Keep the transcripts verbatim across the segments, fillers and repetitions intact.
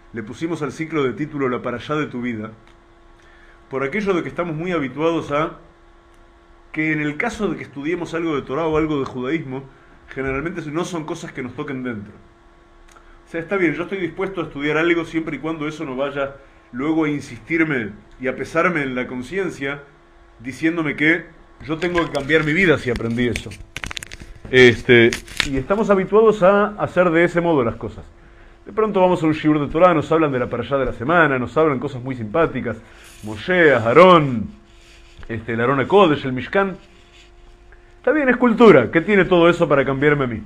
Le pusimos al ciclo de título La Parashá de tu vida, por aquello de que estamos muy habituados a que en el caso de que estudiemos algo de Torah o algo de judaísmo, generalmente no son cosas que nos toquen dentro. O sea, está bien, yo estoy dispuesto a estudiar algo siempre y cuando eso no vaya luego a insistirme y a pesarme en la conciencia, diciéndome que yo tengo que cambiar mi vida si aprendí eso. Este, y estamos habituados a hacer de ese modo las cosas. De pronto vamos a un shiur de Torah, nos hablan de la parashá de la semana, nos hablan cosas muy simpáticas, Moshe, Aarón, este, el Aarón HaKodesh, el Mishkan. Está bien, es cultura. ¿Qué tiene todo eso para cambiarme a mí?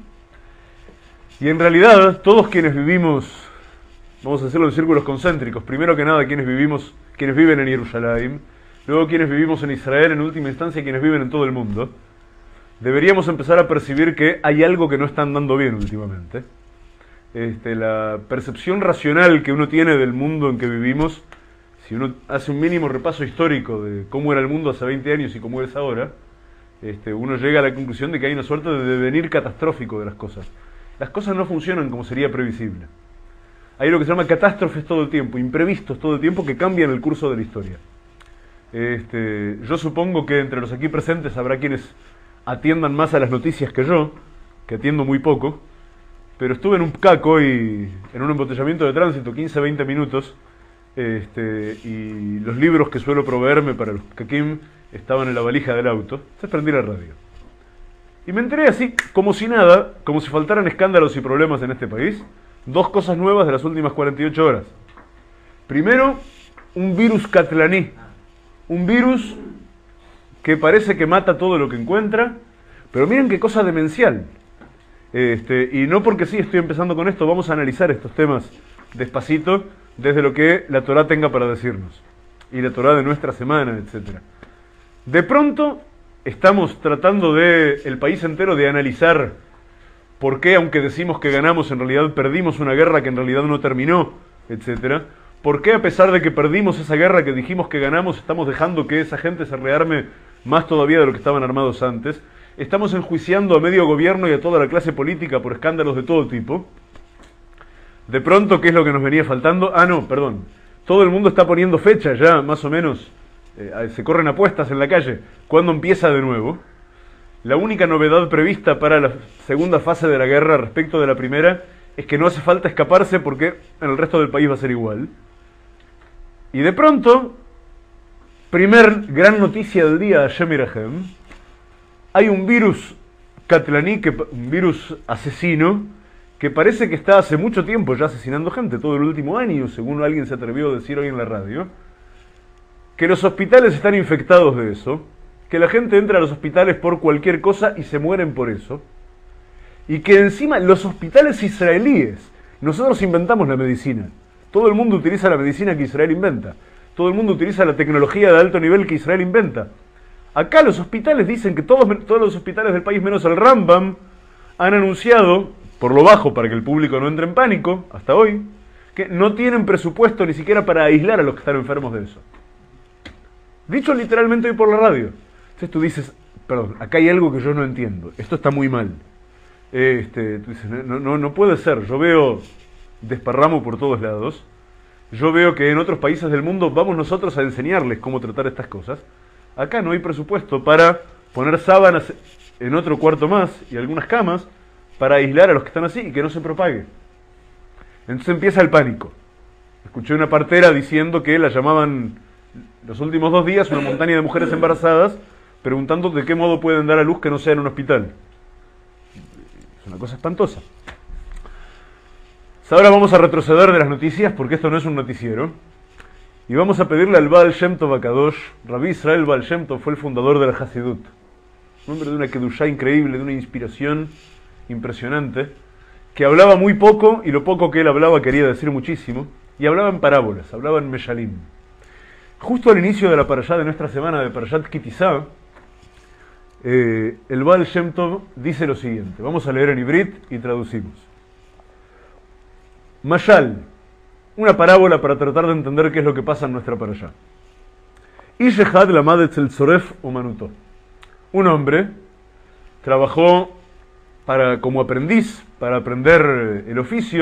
Y en realidad, todos quienes vivimos, vamos a decirlo en círculos concéntricos, primero que nada quienes vivimos, quienes viven en Jerusalén, luego quienes vivimos en Israel, en última instancia quienes viven en todo el mundo, deberíamos empezar a percibir que hay algo que no está andando bien últimamente. Este, la percepción racional que uno tiene del mundo en que vivimos, si uno hace un mínimo repaso histórico de cómo era el mundo hace veinte años y cómo es ahora, este, uno llega a la conclusión de que hay una suerte de devenir catastrófico de las cosas. Las cosas no funcionan como sería previsible. Hay lo que se llama catástrofes todo el tiempo, imprevistos todo el tiempo que cambian el curso de la historia. Este, yo supongo que entre los aquí presentes habrá quienes atiendan más a las noticias que yo, que atiendo muy poco, pero estuve en un pcac hoy, en un embotellamiento de tránsito, quince a veinte minutos, este, y los libros que suelo proveerme para los pcakim estaban en la valija del auto. Entonces prendí la radio. Y me enteré así, como si nada, como si faltaran escándalos y problemas en este país, dos cosas nuevas de las últimas cuarenta y ocho horas. Primero, un virus catlaní, un virus que parece que mata todo lo que encuentra, pero miren qué cosa demencial. Este, y no porque sí estoy empezando con esto, vamos a analizar estos temas despacito, desde lo que la Torá tenga para decirnos, y la Torá de nuestra semana, etcétera. De pronto, estamos tratando de, el país entero, de analizar por qué, aunque decimos que ganamos, en realidad perdimos una guerra que en realidad no terminó, etcétera. ¿Por qué, a pesar de que perdimos esa guerra que dijimos que ganamos, estamos dejando que esa gente se rearme más todavía de lo que estaban armados antes? Estamos enjuiciando a medio gobierno y a toda la clase política por escándalos de todo tipo. De pronto, ¿qué es lo que nos venía faltando? Ah, no, perdón. Todo el mundo está poniendo fecha ya, más o menos. Eh, se corren apuestas en la calle. ¿Cuándo empieza de nuevo? La única novedad prevista para la segunda fase de la guerra respecto de la primera es que no hace falta escaparse porque en el resto del país va a ser igual. Y de pronto, primer gran noticia del día, Hashem Irahem, hay un virus catlaní, que, un virus asesino, que parece que está hace mucho tiempo ya asesinando gente, todo el último año, según alguien se atrevió a decir hoy en la radio, que los hospitales están infectados de eso, que la gente entra a los hospitales por cualquier cosa y se mueren por eso, y que encima los hospitales israelíes, nosotros inventamos la medicina, todo el mundo utiliza la medicina que Israel inventa, todo el mundo utiliza la tecnología de alto nivel que Israel inventa. Acá los hospitales dicen que todos, todos los hospitales del país, menos el Rambam, han anunciado, por lo bajo para que el público no entre en pánico, hasta hoy, que no tienen presupuesto ni siquiera para aislar a los que están enfermos de eso. Dicho literalmente hoy por la radio. Entonces tú dices, perdón, acá hay algo que yo no entiendo, esto está muy mal. Este, tú dices, no, no, no puede ser, yo veo desparramo por todos lados, yo veo que en otros países del mundo vamos nosotros a enseñarles cómo tratar estas cosas. Acá no hay presupuesto para poner sábanas en otro cuarto más y algunas camas para aislar a los que están así y que no se propague. Entonces empieza el pánico. Escuché una partera diciendo que la llamaban los últimos dos días una montaña de mujeres embarazadas preguntando de qué modo pueden dar a luz que no sea en un hospital. Es una cosa espantosa. Ahora vamos a retroceder de las noticias porque esto no es un noticiero. Y vamos a pedirle al Baal Shem Tov HaKadosh. Rabbi Israel Baal Shem Tov fue el fundador de la Hasidut. Un hombre de una kedushá increíble, de una inspiración impresionante, que hablaba muy poco, y lo poco que él hablaba quería decir muchísimo, y hablaba en parábolas, hablaba en Meshalim. Justo al inicio de la parashá de nuestra semana, de Parashat Kitizá, eh, el Baal Shem Tov dice lo siguiente. Vamos a leer en ibrit y traducimos. Mashal, una parábola para tratar de entender qué es lo que pasa en nuestra parashá. Ish echad lamad etzel tzoref umanutó. Un hombre trabajó para, como aprendiz para aprender el oficio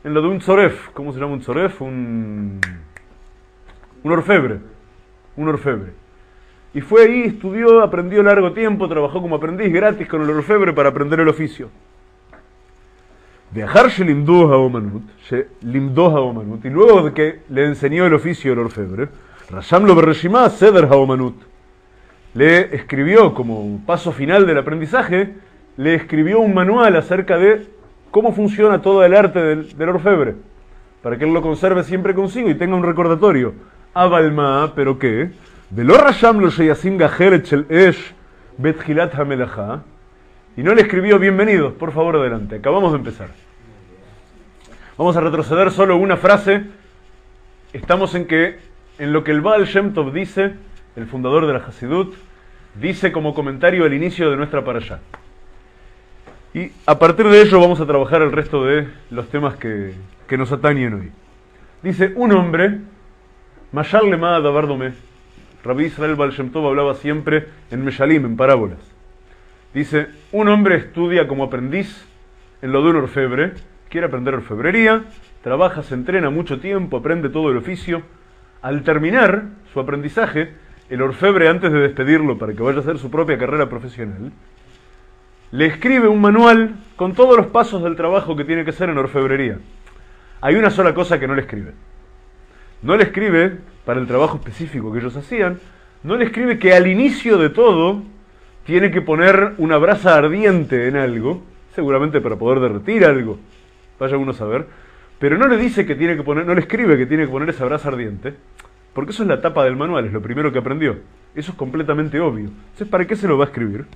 en lo de un tzoref. ¿Cómo se llama un tzoref? Un, un orfebre. Un orfebre. Y fue ahí, estudió, aprendió largo tiempo, trabajó como aprendiz gratis con el orfebre para aprender el oficio. Viajar Limdó Haomanut, Limdó Haomanut, y luego de que le enseñó el oficio el orfebre, Rasham lo berreshimá Seder Haomanut, le escribió como paso final del aprendizaje, le escribió un manual acerca de cómo funciona todo el arte del, del orfebre, para que él lo conserve siempre consigo y tenga un recordatorio. Abalma, pero qué, Velo Rasham lo sheyasim gajeret shel esh betchilat hamelachá, y no le escribió bienvenidos, por favor adelante, acabamos de empezar. Vamos a retroceder solo una frase. Estamos en que, en lo que el Baal Shem Tov dice, el fundador de la Hasidut, dice como comentario al inicio de nuestra parashá. Y a partir de ello vamos a trabajar el resto de los temas que, que nos atañen hoy. Dice, un hombre, Mashal Lema Davar Domé, Rabbi Israel Baal Shem Tov hablaba siempre en Meshalim, en parábolas. Dice, un hombre estudia como aprendiz en lo de un orfebre, quiere aprender orfebrería, trabaja, se entrena mucho tiempo, aprende todo el oficio. Al terminar su aprendizaje, el orfebre, antes de despedirlo para que vaya a hacer su propia carrera profesional, le escribe un manual con todos los pasos del trabajo que tiene que hacer en orfebrería. Hay una sola cosa que no le escribe. No le escribe, para el trabajo específico que ellos hacían, no le escribe que al inicio de todo tiene que poner una brasa ardiente en algo, seguramente para poder derretir algo, vaya uno a saber, pero no le dice que tiene que poner, no le escribe que tiene que poner esa brasa ardiente, porque eso es la tapa del manual, es lo primero que aprendió. Eso es completamente obvio. Entonces, ¿para qué se lo va a escribir?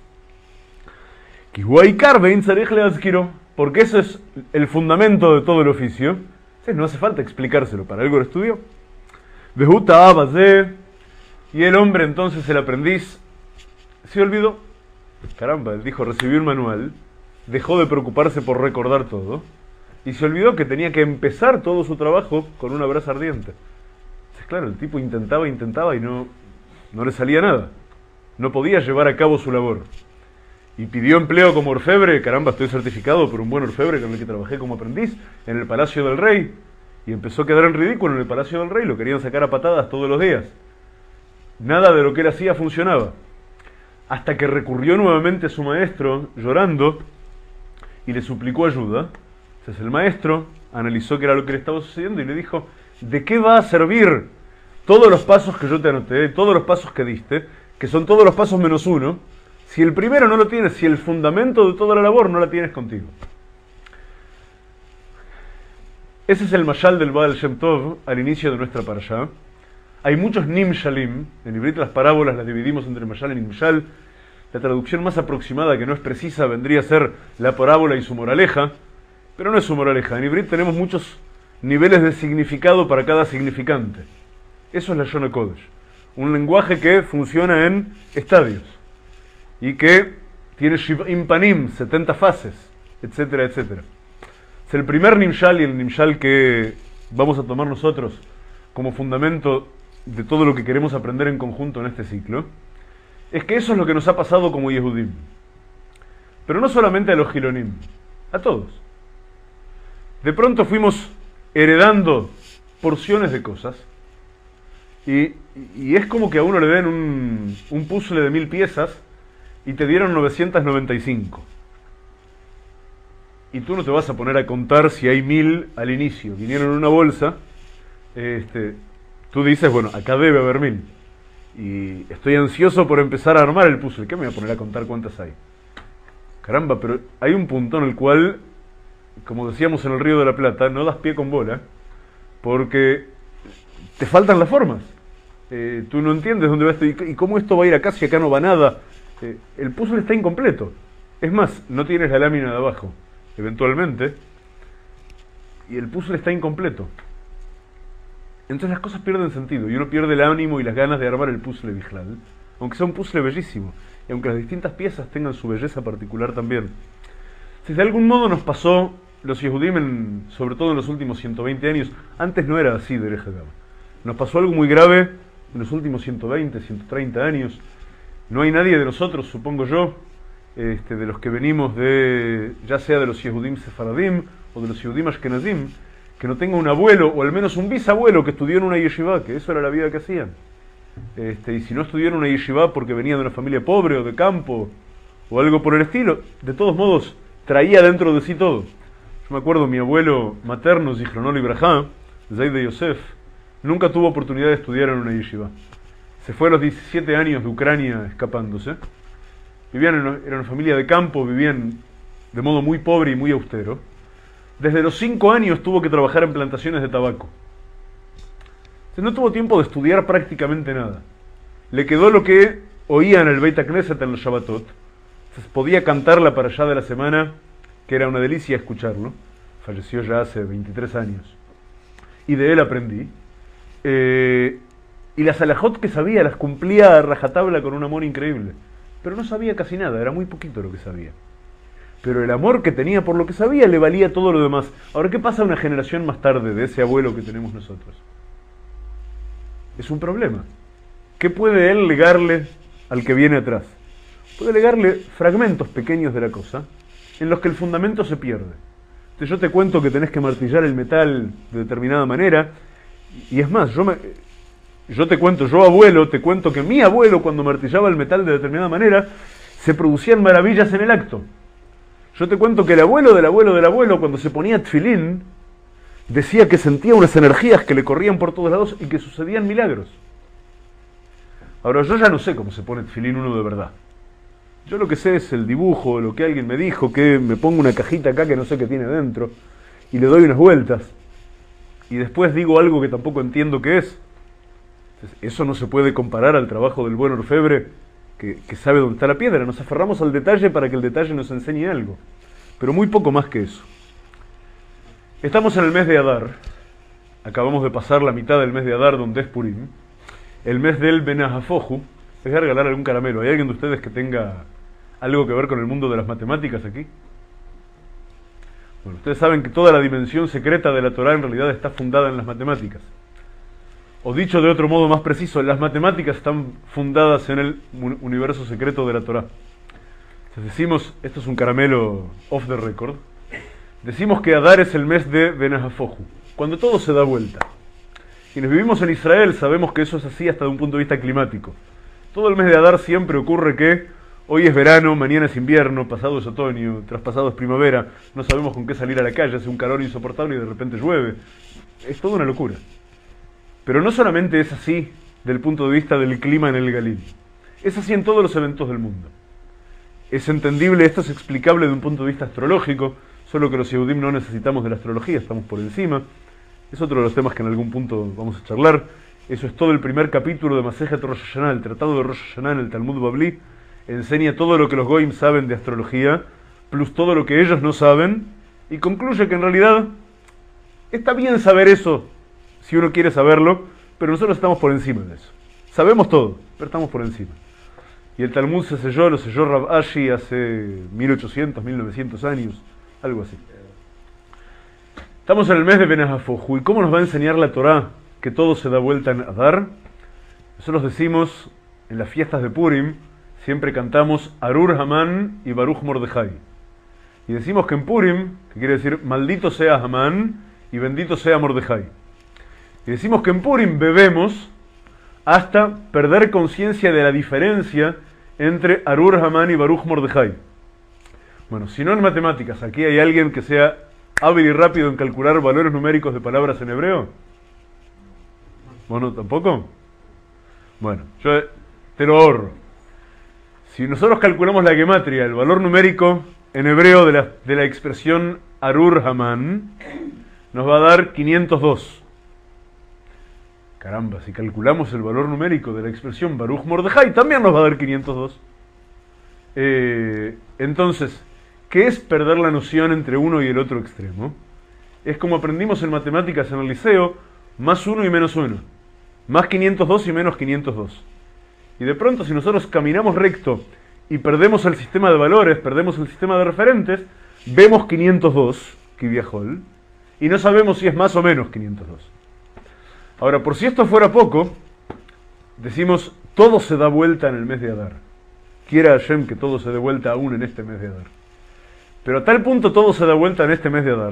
Porque eso es el fundamento de todo el oficio. Entonces, no hace falta explicárselo, para algo lo estudió. Y el hombre, entonces, el aprendiz, se olvidó. Caramba, él dijo, recibí un manual, dejó de preocuparse por recordar todo, y se olvidó que tenía que empezar todo su trabajo con una brasa ardiente. Entonces, claro, el tipo intentaba, intentaba y no, no le salía nada. No podía llevar a cabo su labor. Y pidió empleo como orfebre. Caramba, estoy certificado por un buen orfebre con el que trabajé como aprendiz en el Palacio del Rey. Y empezó a quedar en ridículo en el Palacio del Rey. Lo querían sacar a patadas todos los días. Nada de lo que él hacía funcionaba. Hasta que recurrió nuevamente a su maestro, llorando, y le suplicó ayuda. Entonces el maestro analizó qué era lo que le estaba sucediendo y le dijo, ¿de qué va a servir todos los pasos que yo te anoté, todos los pasos que diste, que son todos los pasos menos uno, si el primero no lo tienes, si el fundamento de toda la labor no la tienes contigo? Ese es el mashal del Baal Shem Tov al inicio de nuestra parashá. Hay muchos nimshalim, en Ivrit las parábolas las dividimos entre mashal y nimshal. La traducción más aproximada, que no es precisa, vendría a ser la parábola y su moraleja, pero no es su moraleja. En Ivrit tenemos muchos niveles de significado para cada significante. Eso es la Shona Kodesh, un lenguaje que funciona en estadios y que tiene Shiv'im Panim, setenta fases, etcétera, etcétera. Es el primer nimshal y el nimshal que vamos a tomar nosotros como fundamento de todo lo que queremos aprender en conjunto en este ciclo. Es que eso es lo que nos ha pasado como Yehudim. Pero no solamente a los Gilonim, a todos. De pronto fuimos heredando porciones de cosas y, y es como que a uno le den un, un puzzle de mil piezas y te dieron novecientas noventa y cinco. Y tú no te vas a poner a contar si hay mil al inicio. Vinieron en una bolsa, este, tú dices, bueno, acá debe haber mil. Y estoy ansioso por empezar a armar el puzzle. ¿Qué me voy a poner a contar cuántas hay? Caramba, pero hay un punto en el cual, como decíamos en el Río de la Plata, no das pie con bola, porque te faltan las formas. Eh, tú no entiendes dónde va esto y, y cómo esto va a ir acá si acá no va nada. Eh, el puzzle está incompleto. Es más, no tienes la lámina de abajo, eventualmente, y el puzzle está incompleto. Entonces las cosas pierden sentido y uno pierde el ánimo y las ganas de armar el puzzle Bijlal, aunque sea un puzzle bellísimo y aunque las distintas piezas tengan su belleza particular también. Si de algún modo nos pasó los Yehudim, en, sobre todo en los últimos ciento veinte años, antes no era así de Erejagam. Nos pasó algo muy grave en los últimos ciento veinte, ciento treinta años. No hay nadie de nosotros, supongo yo, este, de los que venimos de, ya sea de los Yehudim Sefaradim o de los Yehudim Ashkenazim, que no tenga un abuelo o al menos un bisabuelo que estudió en una yeshiva, que eso era la vida que hacían. Este, y si no estudió en una yeshiva porque venía de una familia pobre o de campo o algo por el estilo, de todos modos traía dentro de sí todo. Yo me acuerdo, mi abuelo materno, Zichronol Ibrahá, Zaid de Yosef, nunca tuvo oportunidad de estudiar en una yeshiva. Se fue a los diecisiete años de Ucrania escapándose. Vivían en una, era una familia de campo, vivían de modo muy pobre y muy austero. Desde los cinco años tuvo que trabajar en plantaciones de tabaco. Entonces no tuvo tiempo de estudiar prácticamente nada. Le quedó lo que oía en el Beit HaKnesset en los Shabbatot. Entonces podía cantar la parashá de la semana, que era una delicia escucharlo. Falleció ya hace veintitrés años. Y de él aprendí. Eh, y las alajot que sabía las cumplía a rajatabla con un amor increíble. Pero no sabía casi nada, era muy poquito lo que sabía. Pero el amor que tenía por lo que sabía le valía todo lo demás. Ahora, ¿qué pasa una generación más tarde de ese abuelo que tenemos nosotros? Es un problema. ¿Qué puede él legarle al que viene atrás? Puede legarle fragmentos pequeños de la cosa, en los que el fundamento se pierde. Entonces yo te cuento que tenés que martillar el metal de determinada manera, y es más, yo, me, yo te cuento, yo abuelo, te cuento que mi abuelo cuando martillaba el metal de determinada manera, se producían maravillas en el acto. Yo te cuento que el abuelo del abuelo del abuelo, cuando se ponía tfilín, decía que sentía unas energías que le corrían por todos lados y que sucedían milagros. Ahora, yo ya no sé cómo se pone tfilín uno de verdad. Yo lo que sé es el dibujo, lo que alguien me dijo, que me pongo una cajita acá que no sé qué tiene dentro, y le doy unas vueltas, y después digo algo que tampoco entiendo qué es. Entonces, eso no se puede comparar al trabajo del buen orfebre, que, que sabe dónde está la piedra. Nos aferramos al detalle para que el detalle nos enseñe algo, pero muy poco más que eso. Estamos en el mes de Adar, acabamos de pasar la mitad del mes de Adar, donde es Purim, el mes del Benahafoju. Les voy a regalar algún caramelo. ¿Hay alguien de ustedes que tenga algo que ver con el mundo de las matemáticas aquí? Bueno, ustedes saben que toda la dimensión secreta de la Torah en realidad está fundada en las matemáticas. O dicho de otro modo más preciso, las matemáticas están fundadas en el universo secreto de la Torah. Entonces decimos, esto es un caramelo off the record, decimos que Adar es el mes de Benahafoju, cuando todo se da vuelta. Quienes vivimos en Israel sabemos que eso es así hasta de un punto de vista climático. Todo el mes de Adar siempre ocurre que hoy es verano, mañana es invierno, pasado es otoño, traspasado es primavera, no sabemos con qué salir a la calle, hace un calor insoportable y de repente llueve. Es toda una locura. Pero no solamente es así del punto de vista del clima en el Galil, es así en todos los eventos del mundo. Es entendible, esto es explicable de un punto de vista astrológico, solo que los Yehudim no necesitamos de la astrología, estamos por encima. Es otro de los temas que en algún punto vamos a charlar. Eso es todo el primer capítulo de Masejet Rosh Hashanah, el tratado de Rosh Hashanah en el Talmud Babli. Enseña todo lo que los Goyim saben de astrología, plus todo lo que ellos no saben, y concluye que en realidad está bien saber eso, si uno quiere saberlo, pero nosotros estamos por encima de eso. Sabemos todo, pero estamos por encima. Y el Talmud se selló, lo selló Rav Ashi hace mil ochocientos, mil novecientos años, algo así. Estamos en el mes de Benahafoju, ¿y cómo nos va a enseñar la Torá que todo se da vuelta en Adar? Nosotros decimos, en las fiestas de Purim, siempre cantamos Arur Hamán y Baruch Mordejai. Y decimos que en Purim, que quiere decir maldito sea Hamán y bendito sea Mordejai. Y decimos que en Purim bebemos hasta perder conciencia de la diferencia entre Arur Hamán y Baruch Mordejai. Bueno, si no en matemáticas, ¿aquí hay alguien que sea hábil y rápido en calcular valores numéricos de palabras en hebreo? Bueno, ¿tampoco? Bueno, yo te lo ahorro. Si nosotros calculamos la gematria, el valor numérico en hebreo de la, de la expresión Arur Hamán, nos va a dar quinientos dos. Caramba, si calculamos el valor numérico de la expresión Baruch Mordejai, también nos va a dar quinientos dos. Eh, entonces, ¿qué es perder la noción entre uno y el otro extremo? Es como aprendimos en matemáticas en el liceo, más uno y menos uno. Más quinientos dos y menos quinientos dos. Y de pronto, si nosotros caminamos recto y perdemos el sistema de valores, perdemos el sistema de referentes, vemos quinientos dos, Kiviahol, y no sabemos si es más o menos quinientos dos. Ahora, por si esto fuera poco, decimos, todo se da vuelta en el mes de Adar. Quiera Hashem que todo se dé vuelta aún en este mes de Adar. Pero a tal punto todo se da vuelta en este mes de Adar,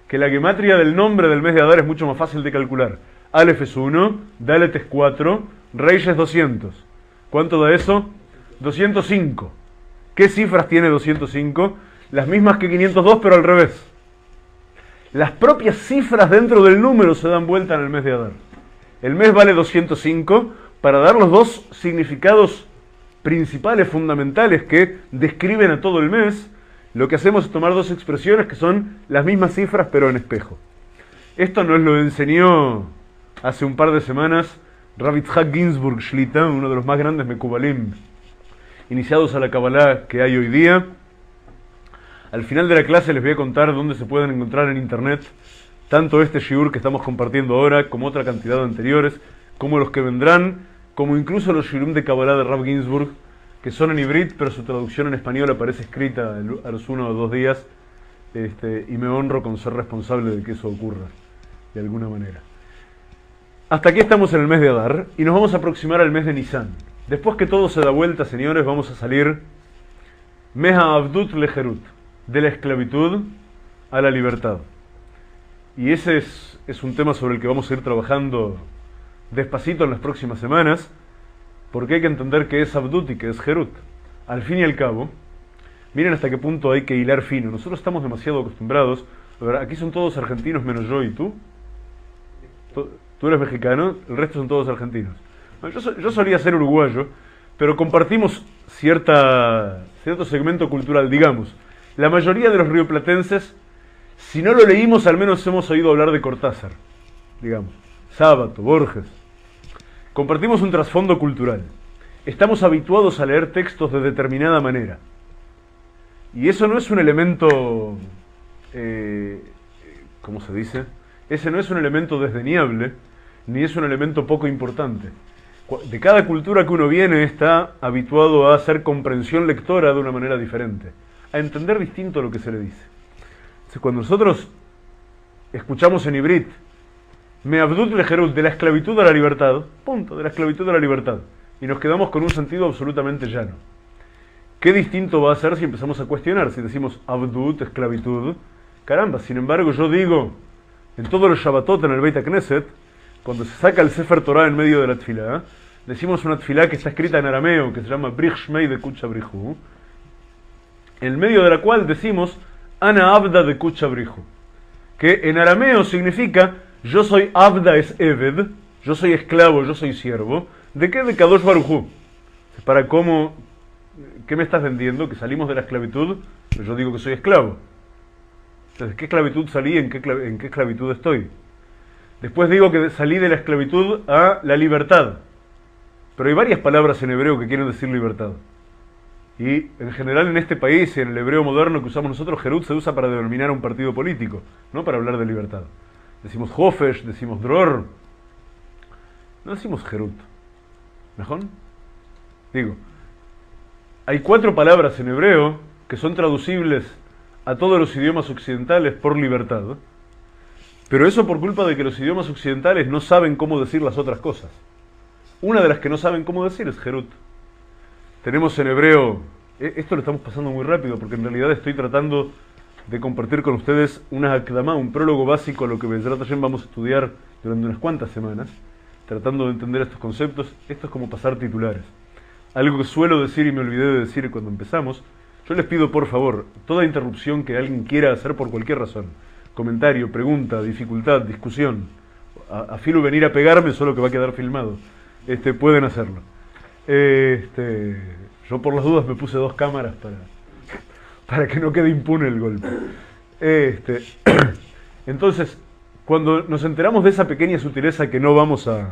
que la gematria del nombre del mes de Adar es mucho más fácil de calcular. Aleph es uno, Dalet es cuatro, Reish es doscientos. ¿Cuánto da eso? doscientos cinco. ¿Qué cifras tiene doscientos cinco? Las mismas que quinientos dos, pero al revés. Las propias cifras dentro del número se dan vuelta en el mes de Adar. El mes vale doscientos cinco para dar los dos significados principales, fundamentales, que describen a todo el mes. Lo que hacemos es tomar dos expresiones que son las mismas cifras, pero en espejo. Esto nos lo enseñó hace un par de semanas Rav Yitzhak Ginsburg Shlita, uno de los más grandes mekubalim iniciados a la Kabbalah que hay hoy día. Al final de la clase les voy a contar dónde se pueden encontrar en internet tanto este shiur que estamos compartiendo ahora, como otra cantidad de anteriores, como los que vendrán, como incluso los shiurim de Kabbalah de Rav Ginsburg, que son en hibrit, pero su traducción en español aparece escrita a los uno o dos días, este, y me honro con ser responsable de que eso ocurra, de alguna manera. Hasta aquí estamos en el mes de Adar, y nos vamos a aproximar al mes de Nisan. Después que todo se da vuelta, señores, vamos a salir Meha Abdut Lejerut, de la esclavitud a la libertad. Y ese es, es un tema sobre el que vamos a ir trabajando despacito en las próximas semanas, porque hay que entender que es Abdut y que es Jerut. Al fin y al cabo, miren hasta qué punto hay que hilar fino. Nosotros estamos demasiado acostumbrados. Aquí son todos argentinos menos yo y tú. Tú eres mexicano, el resto son todos argentinos. Yo, so, yo solía ser uruguayo, pero compartimos cierta, cierto segmento cultural, digamos. La mayoría de los rioplatenses, si no lo leímos, al menos hemos oído hablar de Cortázar, digamos. Sábato, Borges. Compartimos un trasfondo cultural. Estamos habituados a leer textos de determinada manera. Y eso no es un elemento, eh, ¿cómo se dice? Ese no es un elemento desdeñable, ni es un elemento poco importante. De cada cultura que uno viene está habituado a hacer comprensión lectora de una manera diferente, a entender distinto lo que se le dice. Entonces, cuando nosotros escuchamos en hibrit, Me Abdut Lejerut, de la esclavitud a la libertad, punto, de la esclavitud a la libertad, y nos quedamos con un sentido absolutamente llano. ¿Qué distinto va a ser si empezamos a cuestionar? Si decimos Abdut, esclavitud, caramba, sin embargo yo digo, en todos los Shabbatot en el Beit HaKnesset, cuando se saca el Sefer Torah en medio de la tfilá, decimos una tfilá que está escrita en arameo, que se llama Brich Shmei de Kucha Brihu, en medio de la cual decimos Ana Abda de Kucha Brihu, que en arameo significa yo soy Abda es Eved, yo soy esclavo, yo soy siervo. ¿De qué? De Kadosh Baruj Hu. Para cómo, ¿qué me estás vendiendo? Que salimos de la esclavitud, yo digo que soy esclavo. Entonces, ¿qué esclavitud salí? ¿En qué, en qué esclavitud estoy? Después digo que salí de la esclavitud a la libertad. Pero hay varias palabras en hebreo que quieren decir libertad. Y en general en este país, en el hebreo moderno que usamos nosotros, Jerut se usa para denominar a un partido político, no para hablar de libertad. Decimos Hofesh, decimos Dror, no decimos Jerut. ¿Mejor? Digo, hay cuatro palabras en hebreo que son traducibles a todos los idiomas occidentales por libertad, pero eso por culpa de que los idiomas occidentales no saben cómo decir las otras cosas. Una de las que no saben cómo decir es Jerut. Tenemos en hebreo, esto lo estamos pasando muy rápido porque en realidad estoy tratando de compartir con ustedes una akdamá, un prólogo básico a lo que Bezrat Hashem vamos a estudiar durante unas cuantas semanas, tratando de entender estos conceptos. Esto es como pasar titulares. Algo que suelo decir y me olvidé de decir cuando empezamos. Yo les pido por favor, toda interrupción que alguien quiera hacer por cualquier razón, comentario, pregunta, dificultad, discusión, a, a filo venir a pegarme, solo que va a quedar filmado, este, pueden hacerlo. Este, yo por las dudas me puse dos cámaras para, para que no quede impune el golpe. Este, entonces, cuando nos enteramos de esa pequeña sutileza que no vamos a,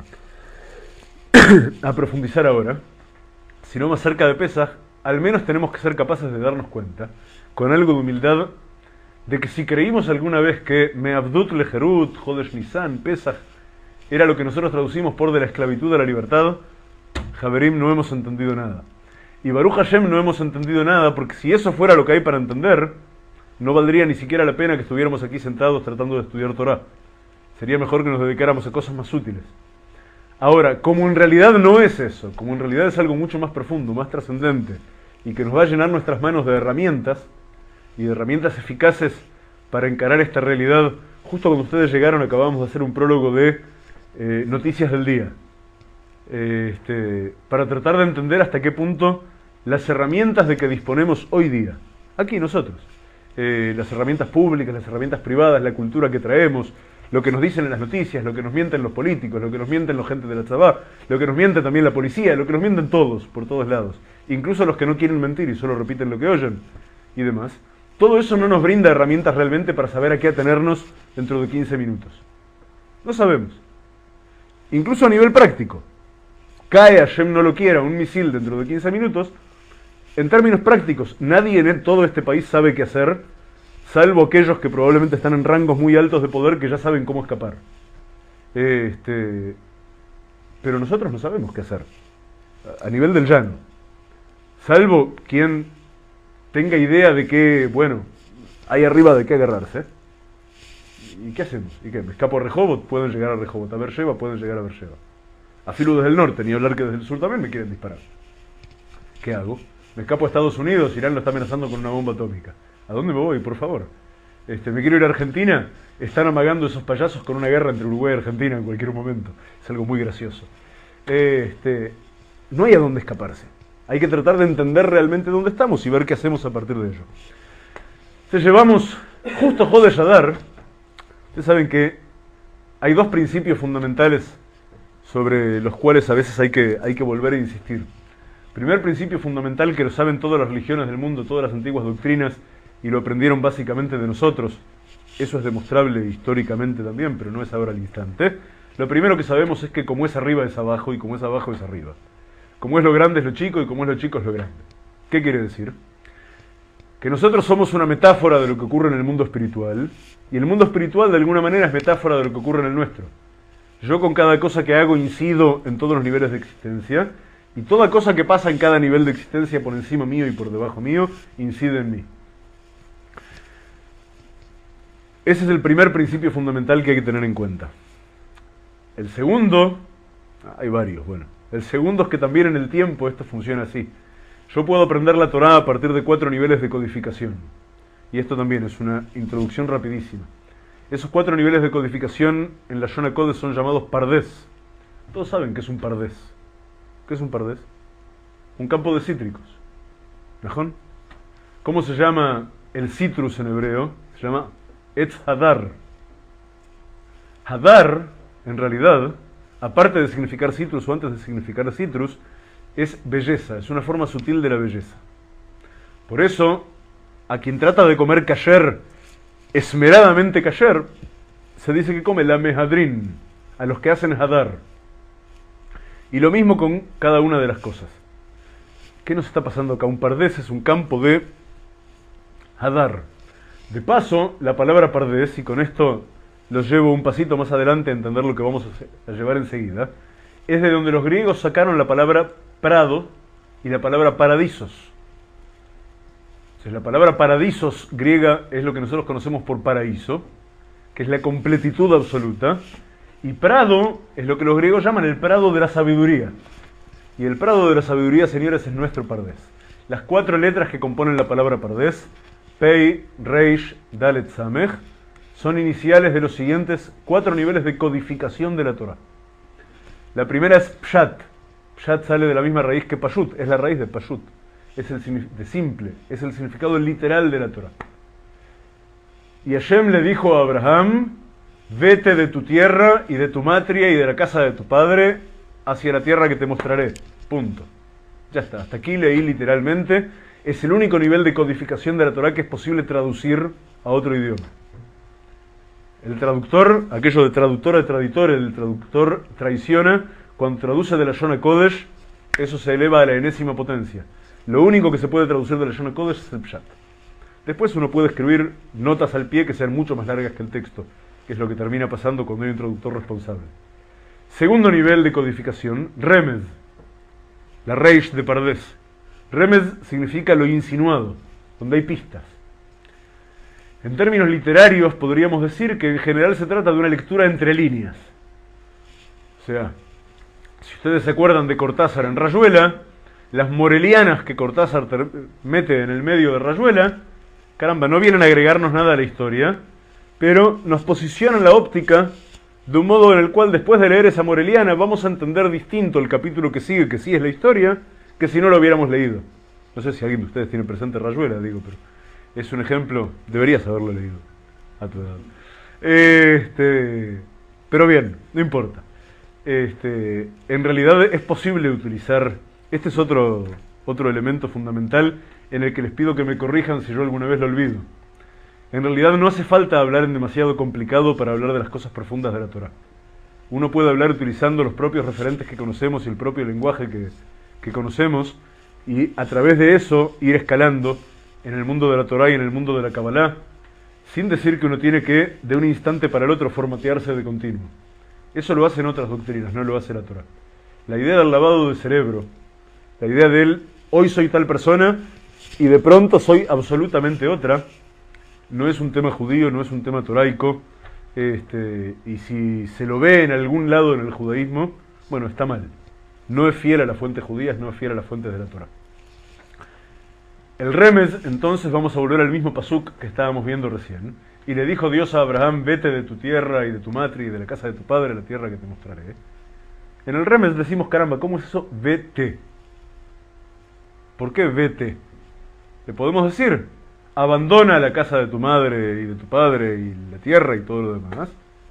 a profundizar ahora, sino más cerca de Pesaj, al menos tenemos que ser capaces de darnos cuenta, con algo de humildad, de que si creímos alguna vez que Me Abdut Lejerut, Jodesh Nisan, Pesaj, era lo que nosotros traducimos por de la esclavitud a la libertad, Javerim, no hemos entendido nada. Y Baruch Hashem no hemos entendido nada, porque si eso fuera lo que hay para entender, no valdría ni siquiera la pena que estuviéramos aquí sentados tratando de estudiar Torah. Sería mejor que nos dedicáramos a cosas más útiles. Ahora, como en realidad no es eso, como en realidad es algo mucho más profundo, más trascendente, y que nos va a llenar nuestras manos de herramientas, y de herramientas eficaces para encarar esta realidad. Justo cuando ustedes llegaron acabamos de hacer un prólogo de eh, Noticias del Día, eh, este, para tratar de entender hasta qué punto las herramientas de que disponemos hoy día, aquí nosotros, eh, las herramientas públicas, las herramientas privadas, la cultura que traemos, lo que nos dicen en las noticias, lo que nos mienten los políticos, lo que nos mienten la gente de la Tzabá, lo que nos miente también la policía, lo que nos mienten todos, por todos lados, incluso los que no quieren mentir y solo repiten lo que oyen y demás. Todo eso no nos brinda herramientas realmente para saber a qué atenernos dentro de quince minutos. No sabemos. Incluso a nivel práctico. Cae, Hashem no lo quiera, un misil dentro de quince minutos. En términos prácticos, nadie en todo este país sabe qué hacer, salvo aquellos que probablemente están en rangos muy altos de poder que ya saben cómo escapar. Este, pero nosotros no sabemos qué hacer. A nivel del llano. Salvo quien tenga idea de que, bueno, hay arriba de qué agarrarse. ¿Y qué hacemos? ¿Y qué? ¿Me escapo a Rehobot? Pueden llegar a Rehobot. A Beersheba pueden llegar a Beersheba. A Filo desde el norte, ni hablar que desde el sur también me quieren disparar. ¿Qué hago? Me escapo a Estados Unidos, Irán lo está amenazando con una bomba atómica. ¿A dónde me voy, por favor? Este, me quiero ir a Argentina, están amagando esos payasos con una guerra entre Uruguay y Argentina en cualquier momento. Es algo muy gracioso. Este, no hay a dónde escaparse. Hay que tratar de entender realmente dónde estamos y ver qué hacemos a partir de ello. Entonces llevamos justo Jodesh Adar. Ustedes saben que hay dos principios fundamentales sobre los cuales a veces hay que, hay que volver a insistir. Primer principio fundamental que lo saben todas las religiones del mundo, todas las antiguas doctrinas, y lo aprendieron básicamente de nosotros. Eso es demostrable históricamente también, pero no es ahora al instante. Lo primero que sabemos es que como es arriba es abajo y como es abajo es arriba. Como es lo grande es lo chico y como es lo chico es lo grande. ¿Qué quiere decir? Que nosotros somos una metáfora de lo que ocurre en el mundo espiritual, y el mundo espiritual de alguna manera es metáfora de lo que ocurre en el nuestro. Yo con cada cosa que hago incido en todos los niveles de existencia, y toda cosa que pasa en cada nivel de existencia por encima mío y por debajo mío, incide en mí. Ese es el primer principio fundamental que hay que tener en cuenta. El segundo, hay varios, bueno. El segundo es que también en el tiempo esto funciona así. Yo puedo aprender la Torá a partir de cuatro niveles de codificación. Y esto también es una introducción rapidísima. Esos cuatro niveles de codificación en la Shona Kodesh son llamados pardés. Todos saben qué es un pardés. ¿Qué es un pardés? Un campo de cítricos. ¿Najón? ¿Cómo se llama el citrus en hebreo? Se llama Etz Hadar. Hadar, en realidad, aparte de significar citrus o antes de significar citrus, es belleza, es una forma sutil de la belleza. Por eso, a quien trata de comer kasher, esmeradamente kasher, se dice que come la mehadrin, a los que hacen hadar. Y lo mismo con cada una de las cosas. ¿Qué nos está pasando acá? Un pardés es un campo de hadar. De paso, la palabra pardés, y con esto los llevo un pasito más adelante a entender lo que vamos a llevar enseguida, es de donde los griegos sacaron la palabra prado y la palabra paradisos. Entonces, la palabra paradisos griega es lo que nosotros conocemos por paraíso, que es la completitud absoluta, y prado es lo que los griegos llaman el prado de la sabiduría. Y el prado de la sabiduría, señores, es nuestro pardés. Las cuatro letras que componen la palabra pardés, Pei, Reish, Dalet, Samech, son iniciales de los siguientes cuatro niveles de codificación de la Torah. La primera es Pshat. Pshat sale de la misma raíz que Pashut, es la raíz de Pashut, es el de simple, es el significado literal de la Torah. Y Hashem le dijo a Abraham: vete de tu tierra y de tu matria y de la casa de tu padre hacia la tierra que te mostraré. Punto. Ya está, hasta aquí leí literalmente. Es el único nivel de codificación de la Torah que es posible traducir a otro idioma. El traductor, aquello de traductor a traditor, el traductor traiciona. Cuando traduce de la Shona Kodesh, eso se eleva a la enésima potencia. Lo único que se puede traducir de la Shona Kodesh es el Pshat. Después uno puede escribir notas al pie que sean mucho más largas que el texto, que es lo que termina pasando cuando hay un traductor responsable. Segundo nivel de codificación, Remez, la Reish de Pardés. Remez significa lo insinuado, donde hay pistas. En términos literarios podríamos decir que en general se trata de una lectura entre líneas. O sea, si ustedes se acuerdan de Cortázar en Rayuela, las morelianas que Cortázar mete en el medio de Rayuela caramba, no vienen a agregarnos nada a la historia, pero nos posicionan la óptica de un modo en el cual después de leer esa moreliana vamos a entender distinto el capítulo que sigue, que sí es la historia, que si no lo hubiéramos leído. No sé si alguien de ustedes tiene presente Rayuela, digo, pero es un ejemplo, deberías haberlo leído a tu edad. Este, pero bien, no importa. Este, en realidad es posible utilizar, este es otro, otro elemento fundamental en el que les pido que me corrijan si yo alguna vez lo olvido. En realidad no hace falta hablar en demasiado complicado para hablar de las cosas profundas de la Torá. Uno puede hablar utilizando los propios referentes que conocemos y el propio lenguaje que, que conocemos, y a través de eso ir escalando en el mundo de la Torá y en el mundo de la Kabbalah, sin decir que uno tiene que, de un instante para el otro, formatearse de continuo. Eso lo hacen otras doctrinas, no lo hace la Torá. La idea del lavado de cerebro, la idea del hoy soy tal persona y de pronto soy absolutamente otra, no es un tema judío, no es un tema toraico, este, y si se lo ve en algún lado en el judaísmo, bueno, está mal. No es fiel a las fuentes judías, no es fiel a las fuentes de la Torá. El Remes, entonces, vamos a volver al mismo pasuk que estábamos viendo recién. Y le dijo Dios a Abraham, vete de tu tierra y de tu matri y de la casa de tu padre a la tierra que te mostraré. En el Remes decimos, caramba, ¿cómo es eso? Vete. ¿Por qué vete? Le podemos decir, abandona la casa de tu madre y de tu padre y la tierra y todo lo demás,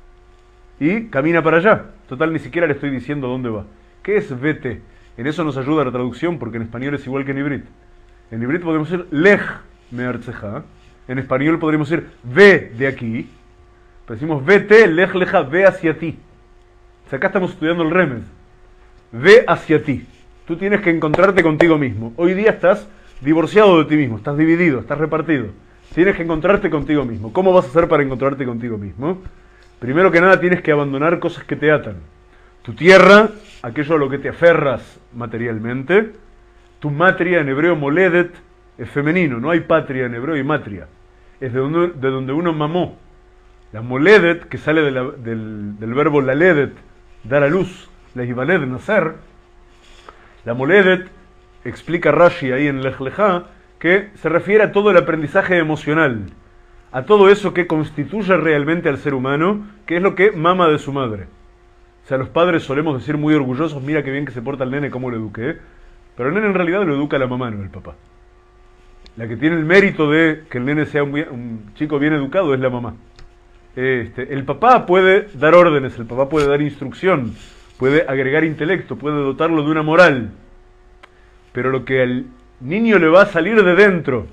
y camina para allá. Total, ni siquiera le estoy diciendo dónde va. ¿Qué es vete? En eso nos ayuda la traducción, porque en español es igual que en ibrit. En ibrit podemos decir lej me'artzeja, en español podríamos decir ve de aquí, pero decimos vete, lej leja, ve hacia ti. O sea, acá estamos estudiando el Remes. Ve hacia ti. Tú tienes que encontrarte contigo mismo. Hoy día estás divorciado de ti mismo, estás dividido, estás repartido. Tienes que encontrarte contigo mismo. ¿Cómo vas a hacer para encontrarte contigo mismo? Primero que nada tienes que abandonar cosas que te atan. Tu tierra, aquello a lo que te aferras materialmente. Tu matria, en hebreo moledet, es femenino. No hay patria en hebreo y matria. Es de donde, de donde uno mamó. La moledet, que sale de la, del, del verbo laledet, dar a luz, la ibaled, nacer. La moledet, explica Rashi ahí en Lej Lejá, que se refiere a todo el aprendizaje emocional, a todo eso que constituye realmente al ser humano, que es lo que mama de su madre. O sea, los padres solemos decir muy orgullosos, mira qué bien que se porta el nene, cómo lo eduqué, pero el nene en realidad lo educa la mamá, no el papá. La que tiene el mérito de que el nene sea un, un chico bien educado es la mamá. Este, el papá puede dar órdenes, el papá puede dar instrucción, puede agregar intelecto, puede dotarlo de una moral, pero lo que al niño le va a salir de dentro,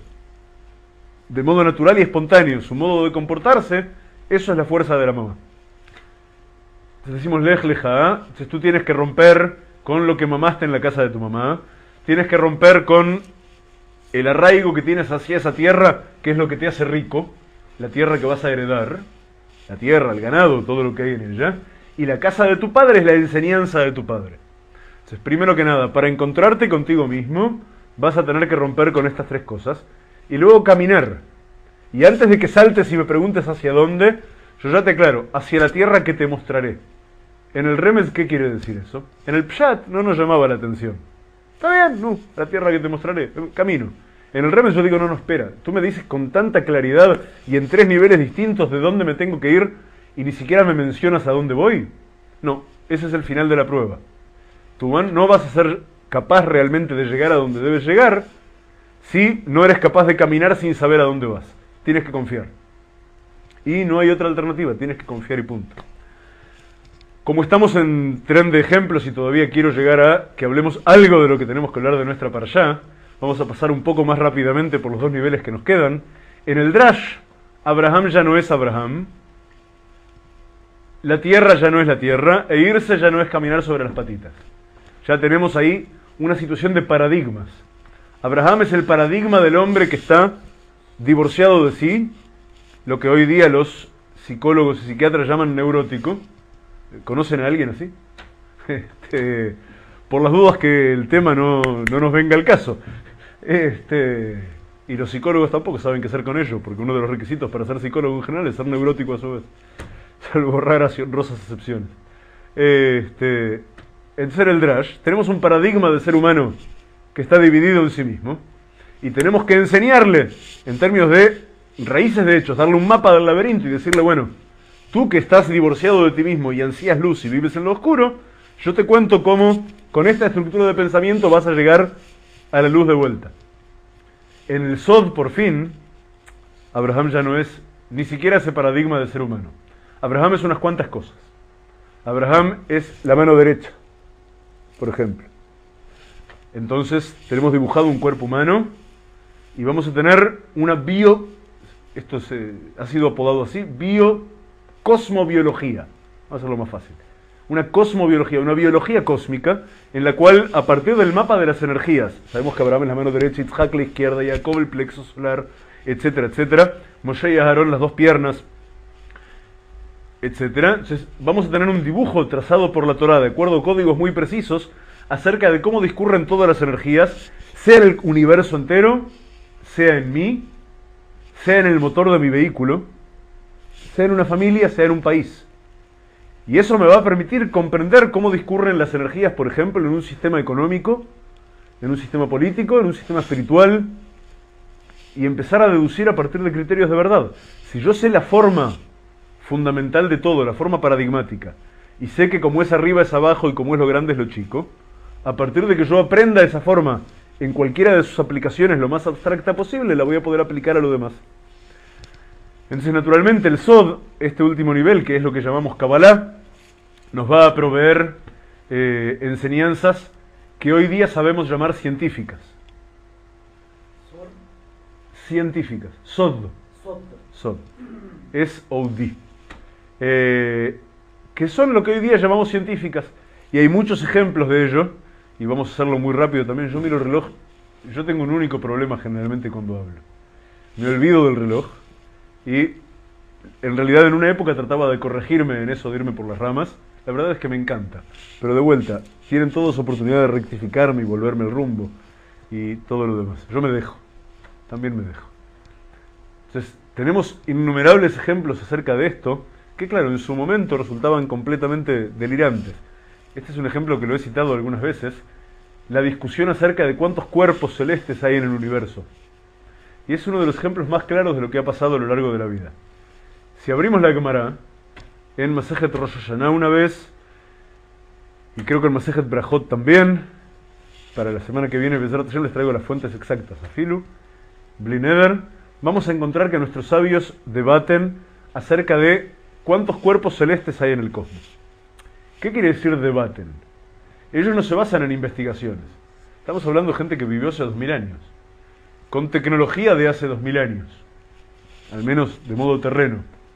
de modo natural y espontáneo, su modo de comportarse, eso es la fuerza de la mamá. Entonces decimos lej leja, entonces tú tienes que romper con lo que mamaste en la casa de tu mamá, tienes que romper con el arraigo que tienes hacia esa tierra, que es lo que te hace rico, la tierra que vas a heredar, la tierra, el ganado, todo lo que hay en ella, y la casa de tu padre es la enseñanza de tu padre. Entonces, primero que nada, para encontrarte contigo mismo, vas a tener que romper con estas tres cosas, y luego caminar. Y antes de que saltes y me preguntes hacia dónde, yo ya te aclaro, hacia la tierra que te mostraré. En el Remes, ¿qué quiere decir eso? En el Pshat no nos llamaba la atención. Está bien, no, la tierra que te mostraré, camino. En el Remes yo digo, no, no, espera, tú me dices con tanta claridad y en tres niveles distintos de dónde me tengo que ir y ni siquiera me mencionas a dónde voy. No, ese es el final de la prueba. Tú no vas a ser capaz realmente de llegar a donde debes llegar si no eres capaz de caminar sin saber a dónde vas. Tienes que confiar. Y no hay otra alternativa, tienes que confiar y punto. Como estamos en tren de ejemplos y todavía quiero llegar a que hablemos algo de lo que tenemos que hablar de nuestra parashá, vamos a pasar un poco más rápidamente por los dos niveles que nos quedan. En el Drash, Abraham ya no es Abraham, la tierra ya no es la tierra, e irse ya no es caminar sobre las patitas. Ya tenemos ahí una situación de paradigmas. Abraham es el paradigma del hombre que está divorciado de sí, lo que hoy día los psicólogos y psiquiatras llaman neurótico. ¿Conocen a alguien así? Este, por las dudas que el tema no, no nos venga al caso. Este, y los psicólogos tampoco saben qué hacer con ello, porque uno de los requisitos para ser psicólogo en general es ser neurótico a su vez, salvo raras y honrosas excepciones. Este, en ser el Drash, tenemos un paradigma de ser humano que está dividido en sí mismo, Y tenemos que enseñarle, en términos de raíces de hechos, darle un mapa del laberinto y decirle, bueno, tú que estás divorciado de ti mismo y ansías luz y vives en lo oscuro, yo te cuento cómo con esta estructura de pensamiento vas a llegar a la luz de vuelta. En el Sod, por fin, Abraham ya no es ni siquiera ese paradigma de ser humano. Abraham es unas cuantas cosas. Abraham es la mano derecha, por ejemplo. Entonces tenemos dibujado un cuerpo humano y vamos a tener una bio, esto se, ha sido apodado así, biocosmobiología. Vamos a hacerlo más fácil. Una cosmobiología, una biología cósmica, en la cual, a partir del mapa de las energías, sabemos que Abraham es la mano derecha, Yitzhak la izquierda, Jacob el plexo solar, etcétera, etcétera, Moshe y Aarón las dos piernas, etcétera. Entonces, vamos a tener un dibujo trazado por la Torá, de acuerdo a códigos muy precisos, acerca de cómo discurren todas las energías, sea en el universo entero, sea en mí, sea en el motor de mi vehículo, sea en una familia, sea en un país. Y eso me va a permitir comprender cómo discurren las energías, por ejemplo, en un sistema económico, en un sistema político, en un sistema espiritual, y empezar a deducir a partir de criterios de verdad. Si yo sé la forma fundamental de todo, la forma paradigmática, y sé que como es arriba es abajo y como es lo grande es lo chico, a partir de que yo aprenda esa forma en cualquiera de sus aplicaciones lo más abstracta posible, la voy a poder aplicar a lo demás. Entonces, naturalmente, el Sod, este último nivel, que es lo que llamamos Kabbalah, nos va a proveer eh, enseñanzas que hoy día sabemos llamar científicas. Científicas. Sod. Sod. Es O D. Eh, que son lo que hoy día llamamos científicas. Y hay muchos ejemplos de ello. Y vamos a hacerlo muy rápido también. Yo miro el reloj. Yo tengo un único problema generalmente cuando hablo. Me olvido del reloj. Y en realidad en una época trataba de corregirme en eso de irme por las ramas. La verdad es que me encanta. Pero de vuelta, tienen todos oportunidad de rectificarme y volverme el rumbo. Y todo lo demás. Yo me dejo. También me dejo. Entonces, tenemos innumerables ejemplos acerca de esto, que claro, en su momento resultaban completamente delirantes. Este es un ejemplo que lo he citado algunas veces. La discusión acerca de cuántos cuerpos celestes hay en el universo. Y es uno de los ejemplos más claros de lo que ha pasado a lo largo de la vida. Si abrimos la Gemara, en Masejet Rosh Hashanah una vez, y creo que en Masejet Brajot también, para la semana que viene Bezrat Hashem les traigo las fuentes exactas, Afilu, Bli Neder, vamos a encontrar que nuestros sabios debaten acerca de cuántos cuerpos celestes hay en el cosmos. ¿Qué quiere decir debaten? Ellos no se basan en investigaciones. Estamos hablando de gente que vivió hace dos mil años, con tecnología de hace dos mil años, al menos de modo terreno.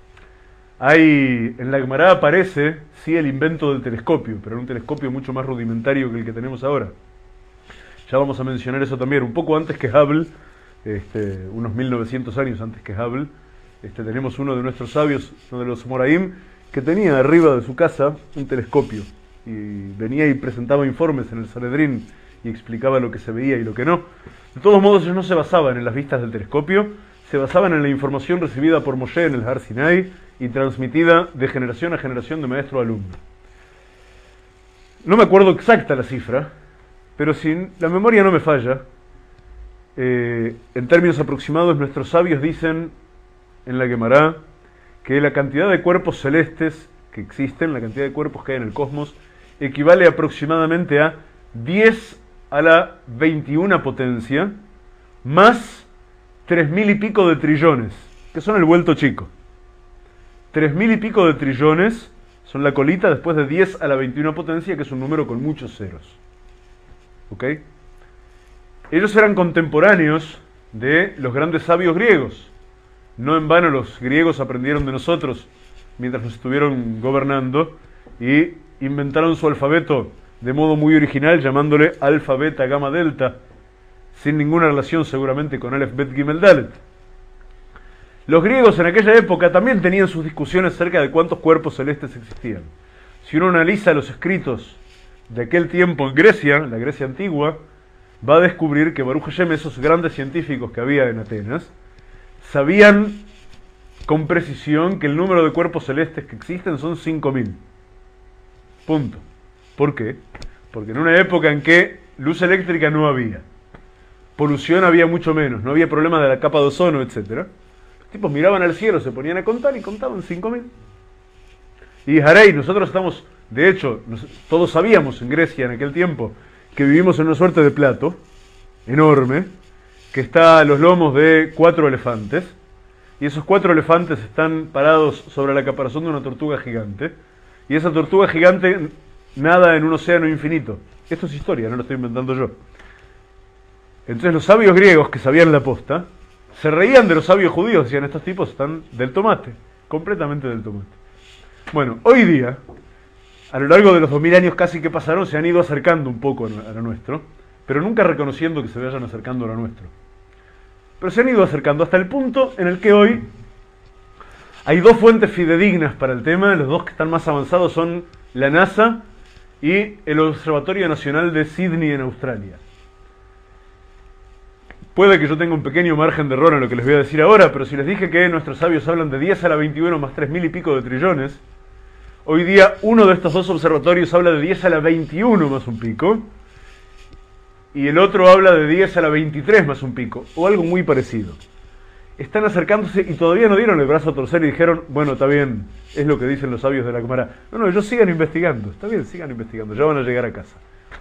Hay, en la Gemara aparece, sí, el invento del telescopio, pero un telescopio mucho más rudimentario que el que tenemos ahora. Ya vamos a mencionar eso también, un poco antes que Hubble, este, unos mil novecientos años antes que Hubble, este, tenemos uno de nuestros sabios, uno de los Moraim, que tenía arriba de su casa un telescopio, y venía y presentaba informes en el Sanedrín, y explicaba lo que se veía y lo que no. De todos modos, ellos no se basaban en las vistas del telescopio, se basaban en la información recibida por Moshe en el Har Sinai y transmitida de generación a generación de maestro a alumno. No me acuerdo exacta la cifra, pero si la memoria no me falla, eh, en términos aproximados nuestros sabios dicen en la Gemara que la cantidad de cuerpos celestes que existen, la cantidad de cuerpos que hay en el cosmos, equivale aproximadamente a diez a la veintiuna potencia, más tres mil y pico de trillones, que son el vuelto chico. Tres mil y pico de trillones son la colita después de diez a la veintiuna potencia, que es un número con muchos ceros. ¿Ok? Ellos eran contemporáneos de los grandes sabios griegos. No en vano los griegos aprendieron de nosotros mientras nos estuvieron gobernando y inventaron su alfabeto de modo muy original, llamándole alfa, beta, gamma, delta, sin ninguna relación seguramente con Aleph, Bet, Gimel, Dalet. Los griegos en aquella época también tenían sus discusiones acerca de cuántos cuerpos celestes existían. Si uno analiza los escritos de aquel tiempo en Grecia, la Grecia antigua, va a descubrir que Baruch Hashem, esos grandes científicos que había en Atenas, sabían con precisión que el número de cuerpos celestes que existen son cinco mil. Punto. ¿Por qué? Porque en una época en que luz eléctrica no había, polución había mucho menos, no había problema de la capa de ozono, etcétera. Los tipos miraban al cielo, se ponían a contar y contaban cinco mil. Y Harei, nosotros estamos, de hecho, nos, todos sabíamos en Grecia en aquel tiempo que vivimos en una suerte de plato enorme, que está a los lomos de cuatro elefantes, y esos cuatro elefantes están parados sobre la caparazón de una tortuga gigante, y esa tortuga gigante nada en un océano infinito. Esto es historia, no lo estoy inventando yo. Entonces los sabios griegos que sabían la posta, se reían de los sabios judíos, decían, estos tipos están del tomate, completamente del tomate. Bueno, hoy día, a lo largo de los dos mil años casi que pasaron, se han ido acercando un poco a lo nuestro, pero nunca reconociendo que se vayan acercando a lo nuestro. Pero se han ido acercando hasta el punto en el que hoy hay dos fuentes fidedignas para el tema. Los dos que están más avanzados son la NASA y el Observatorio Nacional de Sydney en Australia. Puede que yo tenga un pequeño margen de error en lo que les voy a decir ahora, pero si les dije que nuestros sabios hablan de diez a la veintiuno más tres mil y pico de trillones, hoy día uno de estos dos observatorios habla de diez a la veintiuno más un pico, y el otro habla de diez a la veintitrés más un pico, o algo muy parecido. Están acercándose y todavía no dieron el brazo a torcer y dijeron, bueno, está bien, es lo que dicen los sabios de la Cámara. No, no, ellos sigan investigando, está bien, sigan investigando, ya van a llegar a casa.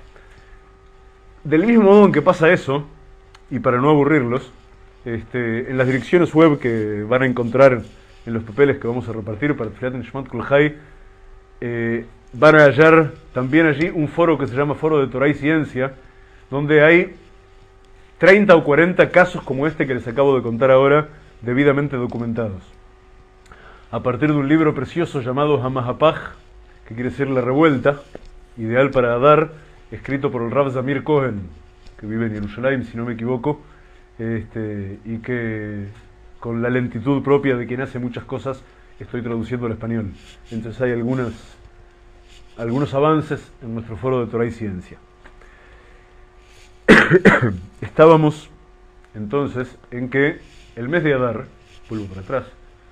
Del mismo modo en que pasa eso, y para no aburrirlos, este, en las direcciones web que van a encontrar en los papeles que vamos a repartir para Tfilat Nishmat Kol Chai, eh, van a hallar también allí un foro que se llama Foro de Torah y Ciencia, donde hay treinta o cuarenta casos como este que les acabo de contar ahora, debidamente documentados. A partir de un libro precioso llamado Hamahapaj, que quiere decir la revuelta, ideal para Adar, escrito por el Rav Zamir Cohen, que vive en Jerusalén, si no me equivoco, este, y que con la lentitud propia de quien hace muchas cosas, estoy traduciendo al español. Entonces hay algunas, algunos avances en nuestro foro de Torah y Ciencia. Estábamos entonces en que el mes de Adar, vuelvo para atrás,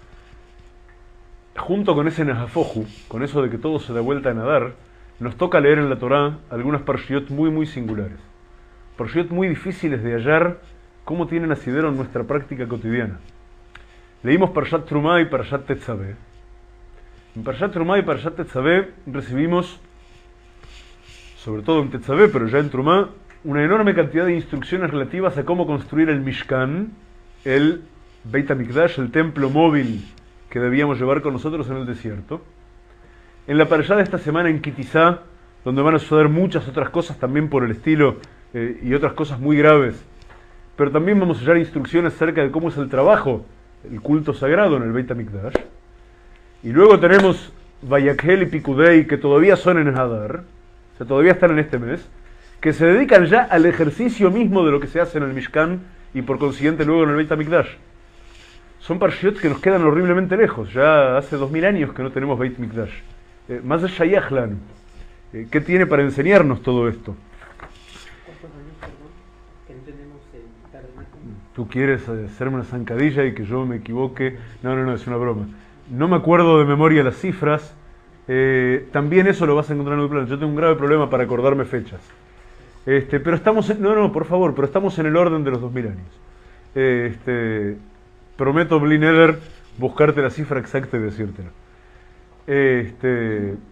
junto con ese Nahafoju, con eso de que todo se da vuelta en Adar, nos toca leer en la Torá algunas parshiot muy muy singulares, parshiot muy difíciles de hallar cómo tienen asidero en nuestra práctica cotidiana. Leímos Parshat Trumá y Parshat Tetzaveh. En Parshat Trumá y Parshat Tetzaveh recibimos, sobre todo en Tetzaveh, pero ya en Trumá, una enorme cantidad de instrucciones relativas a cómo construir el Mishkan, el Beit HaMikdash, el templo móvil que debíamos llevar con nosotros en el desierto. En la parashá de esta semana en Kitizá, donde van a suceder muchas otras cosas también por el estilo eh, y otras cosas muy graves, pero también vamos a hallar instrucciones acerca de cómo es el trabajo, el culto sagrado en el Beit HaMikdash. Y luego tenemos Vayakhel y Pikudei, que todavía son en Hadar, o sea, todavía están en este mes, que se dedican ya al ejercicio mismo de lo que se hace en el Mishkan y por consiguiente luego en el Beit HaMikdash. Son parshiot que nos quedan horriblemente lejos, ya hace dos mil años que no tenemos Beit HaMikdash. Eh, más de Shayach Lanu. Eh, ¿Qué tiene para enseñarnos todo esto? ¿Cuántos años, perdón, que no tenemos el tabernáculo? ¿Tú quieres hacerme una zancadilla y que yo me equivoque? No, no, no, es una broma. No me acuerdo de memoria las cifras. Eh, también eso lo vas a encontrar en el plan. Yo tengo un grave problema para acordarme fechas. Este, pero estamos en, no, no, por favor, pero estamos en el orden de los dos mil años. Eh, este, prometo, Blineder, buscarte la cifra exacta y decírtela. Este,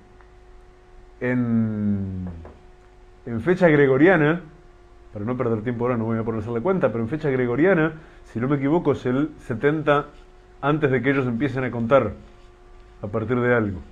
en, en fecha gregoriana, para no perder tiempo ahora no voy a poner a hacer la cuenta, pero en fecha gregoriana, si no me equivoco, es el setenta antes de que ellos empiecen a contar a partir de algo.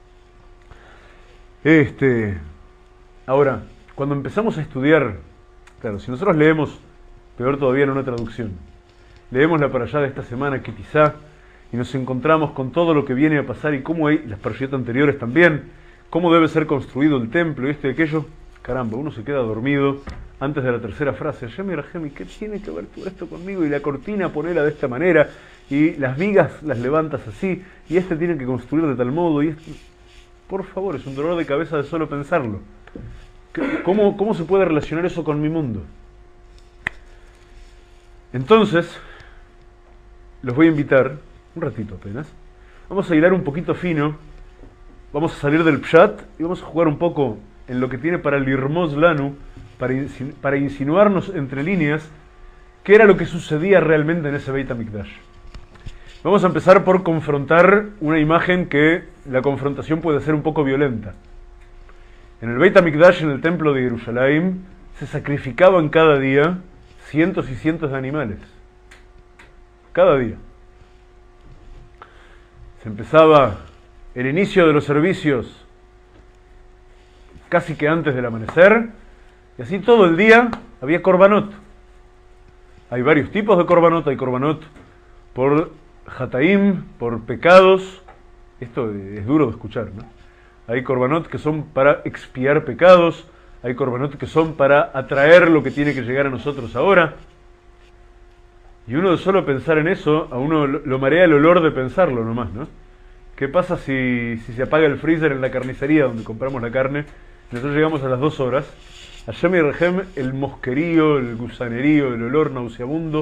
Este, ahora, cuando empezamos a estudiar, claro, si nosotros leemos, peor todavía en una traducción, leemos la parashá de esta semana, Kitizá, y nos encontramos con todo lo que viene a pasar y cómo hay, las parashot anteriores también, cómo debe ser construido el templo y esto y aquello, caramba, uno se queda dormido antes de la tercera frase. Yemi Rahemi, ¿qué tiene que ver todo esto conmigo? Y la cortina ponela de esta manera, y las vigas las levantas así, y este tiene que construir de tal modo, y este... Por favor, es un dolor de cabeza de solo pensarlo. ¿Cómo, cómo se puede relacionar eso con mi mundo? Entonces, los voy a invitar, un ratito apenas, vamos a hilar un poquito fino, vamos a salir del Pshat y vamos a jugar un poco en lo que tiene para el Irmos Lanu, para, insinu para insinuarnos entre líneas qué era lo que sucedía realmente en ese Beit HaMikdash. Vamos a empezar por confrontar una imagen que la confrontación puede ser un poco violenta. En el Beit HaMikdash, en el templo de Jerusalén, se sacrificaban cada día cientos y cientos de animales. Cada día. Se empezaba el inicio de los servicios casi que antes del amanecer, y así todo el día había korbanot. Hay varios tipos de korbanot, hay korbanot por hataim, por pecados. Esto es duro de escuchar, ¿no? Hay korbanot que son para expiar pecados, hay korbanot que son para atraer lo que tiene que llegar a nosotros ahora. Y uno de solo pensar en eso, a uno lo marea el olor de pensarlo nomás, ¿no? ¿Qué pasa si, si se apaga el freezer en la carnicería donde compramos la carne? Nosotros llegamos a las dos horas. Hashem y Rehem, el mosquerío, el gusanerío, el olor nauseabundo.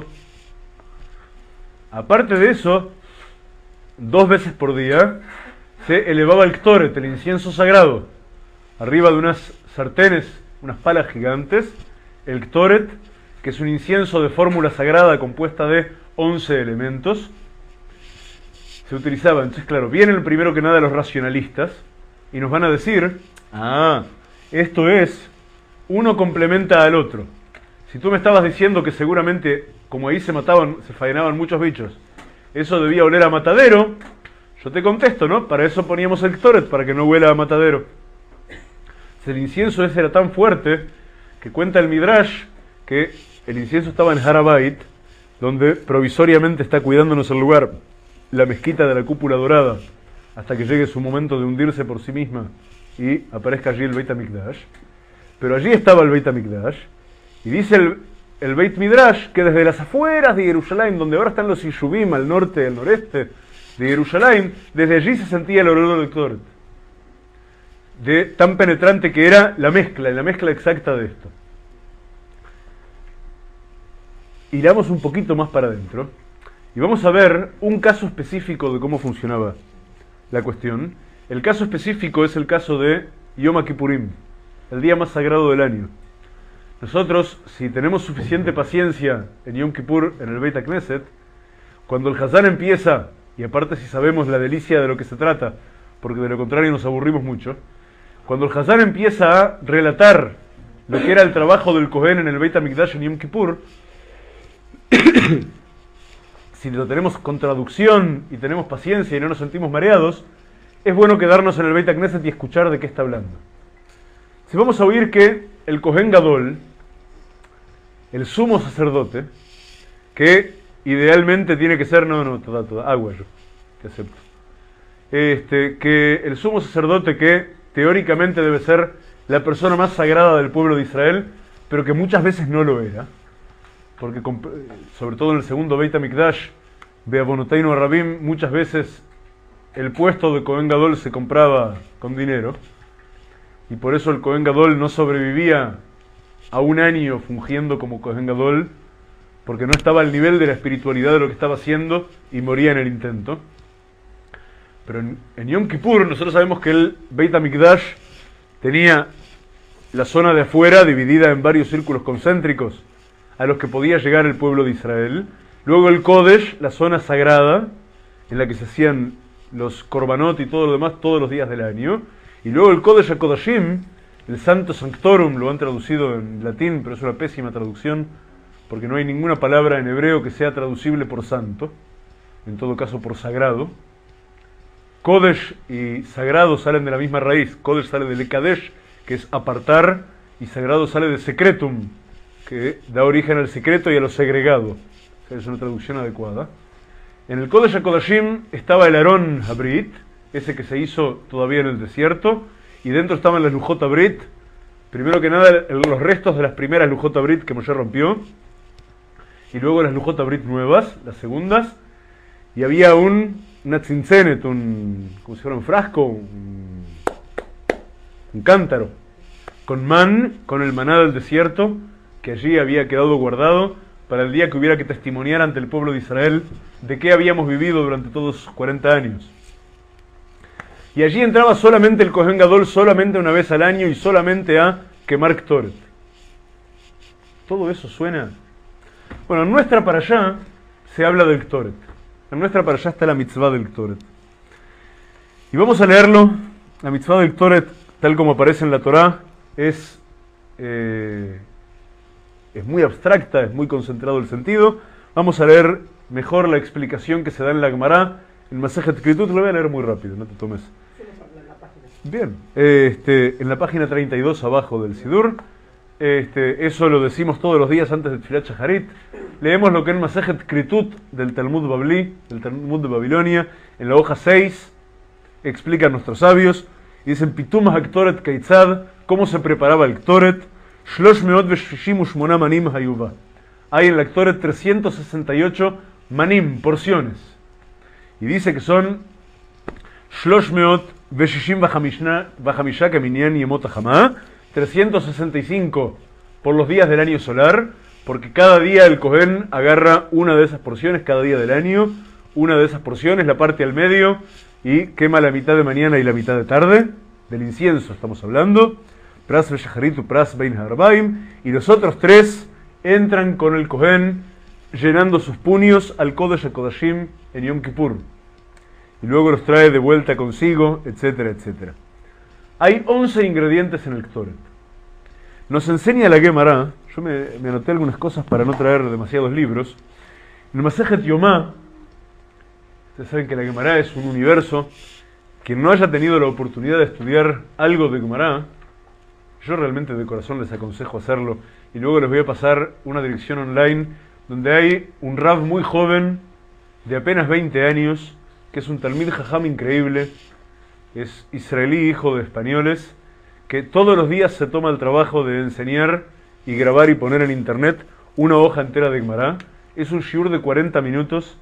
Aparte de eso, dos veces por día se elevaba el Ktoret, el incienso sagrado, arriba de unas sartenes, unas palas gigantes, el Ktoret, que es un incienso de fórmula sagrada compuesta de once elementos, se utilizaba. Entonces, claro, vienen primero que nada los racionalistas y nos van a decir, ah, esto es, uno complementa al otro. Si tú me estabas diciendo que seguramente, como ahí se mataban, se faenaban muchos bichos, eso debía oler a matadero, yo te contesto, ¿no? Para eso poníamos el Ktoret, para que no huela a matadero. El incienso ese era tan fuerte que cuenta el Midrash que el incienso estaba en Har HaBayit, donde provisoriamente está cuidándonos el lugar la mezquita de la cúpula dorada, hasta que llegue su momento de hundirse por sí misma y aparezca allí el Beit HaMikdash. Pero allí estaba el Beit HaMikdash, y dice el, el Beit Midrash que desde las afueras de Jerusalén, donde ahora están los Yishuvim, al norte y al noreste de Jerusalén, desde allí se sentía el olor del Ktoret, de tan penetrante que era la mezcla, la mezcla exacta de esto. Iramos un poquito más para adentro y vamos a ver un caso específico de cómo funcionaba la cuestión. El caso específico es el caso de Yom Kippurim, el día más sagrado del año. Nosotros, si tenemos suficiente paciencia en Yom Kippur, en el Beit HaKnesset, cuando el Hazán empieza, y aparte si sabemos la delicia de lo que se trata, porque de lo contrario nos aburrimos mucho, cuando el Hazán empieza a relatar lo que era el trabajo del Kohen en el Beit HaMikdash en Yom Kippur, si lo tenemos con traducción y tenemos paciencia y no nos sentimos mareados, es bueno quedarnos en el Beit HaKnesset y escuchar de qué está hablando. Si vamos a oír que el Kohen Gadol, el sumo sacerdote, que idealmente tiene que ser, no, no, toda, toda, agua yo, te acepto, este, que el sumo sacerdote que teóricamente debe ser la persona más sagrada del pueblo de Israel, pero que muchas veces no lo era, porque sobre todo en el segundo Beit HaMikdash, Be'avonoteinu Rabim, muchas veces el puesto de Kohen Gadol se compraba con dinero, y por eso el Kohen Gadol no sobrevivía a un año fungiendo como Kohen Gadol, porque no estaba al nivel de la espiritualidad de lo que estaba haciendo y moría en el intento. Pero en, en Yom Kippur nosotros sabemos que el Beit HaMikdash tenía la zona de afuera dividida en varios círculos concéntricos a los que podía llegar el pueblo de Israel. Luego el Kodesh, la zona sagrada, en la que se hacían los korbanot y todo lo demás todos los días del año. Y luego el Kodesh HaKodashim, el Santo Sanctorum, lo han traducido en latín, pero es una pésima traducción, porque no hay ninguna palabra en hebreo que sea traducible por santo, en todo caso por sagrado. Kodesh y sagrado salen de la misma raíz. Kodesh sale de Lekadesh, que es apartar, y sagrado sale de secretum, que da origen al secreto y a lo segregado. O sea, es una traducción adecuada. En el Kodesh HaKodashim estaba el Aarón Habrit, ese que se hizo todavía en el desierto, y dentro estaban las Lujot Habrit. Primero que nada, los restos de las primeras Lujot Habrit que Moshe rompió, y luego las Lujot Habrit nuevas, las segundas, y había un Natzinzenet, un, como si fuera un frasco, un, un cántaro, con man, con el maná del desierto, que allí había quedado guardado para el día que hubiera que testimoniar ante el pueblo de Israel de qué habíamos vivido durante todos los cuarenta años. Y allí entraba solamente el Kohen Gadol, solamente una vez al año y solamente a quemar Ktoret. Todo eso suena, Bueno, en nuestra para allá se habla del Ktoret. En nuestra para allá está la mitzvah del Ktoret. Y vamos a leerlo. La mitzvah del Ktoret, tal como aparece en la Torá, es, eh, es muy abstracta, es muy concentrado el sentido. Vamos a leer mejor la explicación que se da en la Gemara, en Masejet Kritut. Lo voy a leer muy rápido, no te tomes. Bien, este, en la página treinta y dos abajo del Sidur. Este, eso lo decimos todos los días antes de Tfilat Shacharit. Leemos lo que en Masejet Kritut del Talmud Babli, del Talmud de Babilonia, en la hoja seis, explican nuestros sabios, y dicen, Pitum HaKtoret Keitzad, cómo se preparaba el Ktoret, Shlosh Meot Veshishim Ushmona Manim Hayuva. Hay en la Ktoret trescientos sesenta y ocho manim, porciones. Y dice que son Shlosh Meot Veshishim Vachamisha Kaminyan Yemot HaChamá, trescientos sesenta y cinco por los días del año solar, porque cada día el Cohen agarra una de esas porciones, cada día del año, una de esas porciones, la parte al medio, y quema la mitad de mañana y la mitad de tarde, del incienso estamos hablando, Pras Veshacharit Pras Bein Harbaim, y los otros tres entran con el Cohen llenando sus puños al Kodesh HaKodashim en Yom Kippur, y luego los trae de vuelta consigo, etcétera, etcétera. Hay once ingredientes en el Ktoret. Nos enseña la Gemara, yo me, me anoté algunas cosas para no traer demasiados libros. En el Masejet Yomá, ustedes saben que la Gemara es un universo. Quien no haya tenido la oportunidad de estudiar algo de Gemara, yo realmente de corazón les aconsejo hacerlo. Y luego les voy a pasar una dirección online donde hay un Rav muy joven, de apenas veinte años, que es un Talmid Jajam increíble, es israelí, hijo de españoles, que todos los días se toma el trabajo de enseñar y grabar y poner en internet una hoja entera de Gemara. Es un shiur de cuarenta minutos.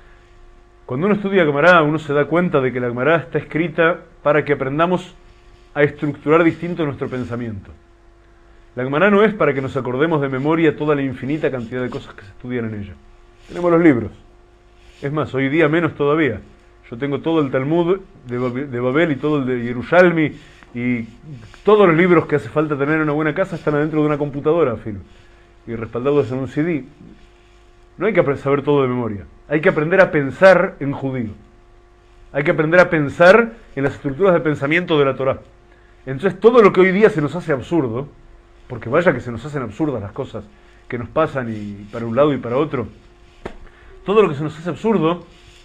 Cuando uno estudia Gemara, uno se da cuenta de que la Gemara está escrita para que aprendamos a estructurar distinto nuestro pensamiento. La Gemara no es para que nos acordemos de memoria toda la infinita cantidad de cosas que se estudian en ella. Tenemos los libros. Es más, hoy día menos todavía. Yo tengo todo el Talmud de Babel y todo el de Yerushalmi, y todos los libros que hace falta tener en una buena casa están adentro de una computadora, filo, y respaldados en un C D. No hay que saber todo de memoria. Hay que aprender a pensar en judío. Hay que aprender a pensar en las estructuras de pensamiento de la Torá. Entonces todo lo que hoy día se nos hace absurdo, porque vaya que se nos hacen absurdas las cosas que nos pasan y para un lado y para otro, todo lo que se nos hace absurdo,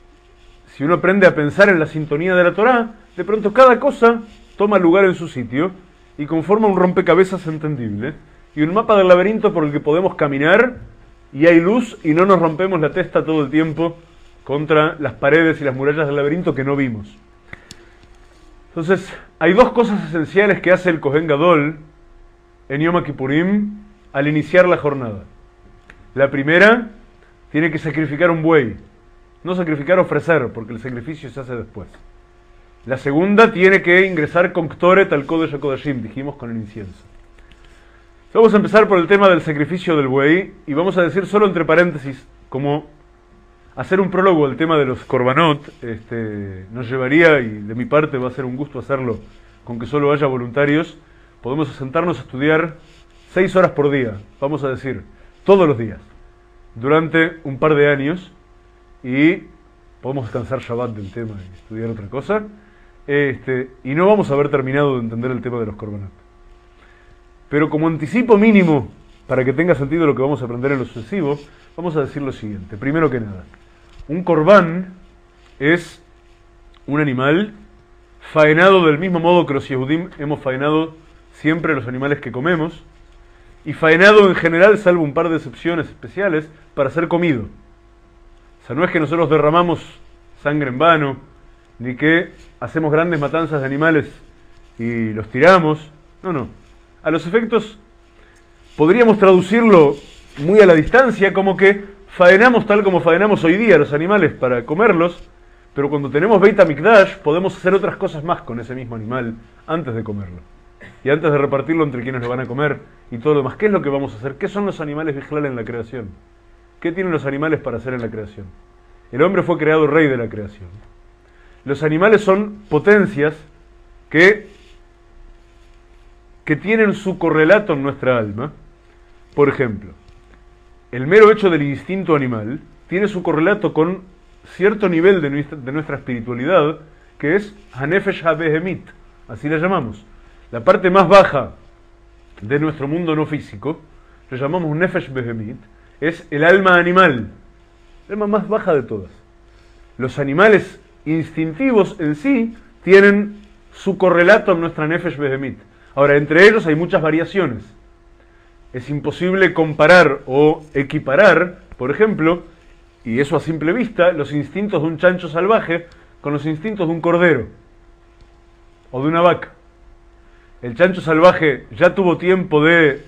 si uno aprende a pensar en la sintonía de la Torá, de pronto cada cosa toma lugar en su sitio y conforma un rompecabezas entendible y un mapa del laberinto por el que podemos caminar, y hay luz y no nos rompemos la testa todo el tiempo contra las paredes y las murallas del laberinto que no vimos. Entonces, hay dos cosas esenciales que hace el Kohen Gadol en Yom Kippurim al iniciar la jornada. La primera, tiene que sacrificar un buey. No sacrificar, ofrecer, porque el sacrificio se hace después. La segunda, tiene que ingresar con Ktoret al Kodesh HaKodashim, dijimos, con el incienso. Vamos a empezar por el tema del sacrificio del buey, y vamos a decir solo entre paréntesis, como hacer un prólogo al tema de los korbanot, este, nos llevaría, y de mi parte va a ser un gusto hacerlo, con que solo haya voluntarios. Podemos sentarnos a estudiar seis horas por día, vamos a decir, todos los días, durante un par de años, y podemos descansar Shabbat del tema y estudiar otra cosa, este, y no vamos a haber terminado de entender el tema de los korbanot. Pero como anticipo mínimo, para que tenga sentido lo que vamos a aprender en lo sucesivo, vamos a decir lo siguiente. Primero que nada, un corbán es un animal faenado del mismo modo que los Yehudim hemos faenado siempre los animales que comemos, y faenado en general, salvo un par de excepciones especiales, para ser comido. O sea, no es que nosotros derramamos sangre en vano, ni que hacemos grandes matanzas de animales y los tiramos. No, no. A los efectos, podríamos traducirlo muy a la distancia, como que faenamos tal como faenamos hoy día los animales para comerlos, pero cuando tenemos Beit HaMikdash podemos hacer otras cosas más con ese mismo animal antes de comerlo. Y antes de repartirlo entre quienes lo van a comer y todo lo demás. ¿Qué es lo que vamos a hacer? ¿Qué son los animales bijlal en la creación? ¿Qué tienen los animales para hacer en la creación? El hombre fue creado rey de la creación. Los animales son potencias que, que tienen su correlato en nuestra alma. Por ejemplo, el mero hecho del instinto animal tiene su correlato con cierto nivel de nuestra, de nuestra espiritualidad, que es Hanefesh HaBehemit, así la llamamos. La parte más baja de nuestro mundo no físico, lo llamamos Nefesh Behemit, es el alma animal, el alma más baja de todas. Los animales instintivos en sí tienen su correlato en nuestra Nefesh Behemit. Ahora, entre ellos hay muchas variaciones. Es imposible comparar o equiparar, por ejemplo, y eso a simple vista, los instintos de un chancho salvaje con los instintos de un cordero o de una vaca. El chancho salvaje ya tuvo tiempo de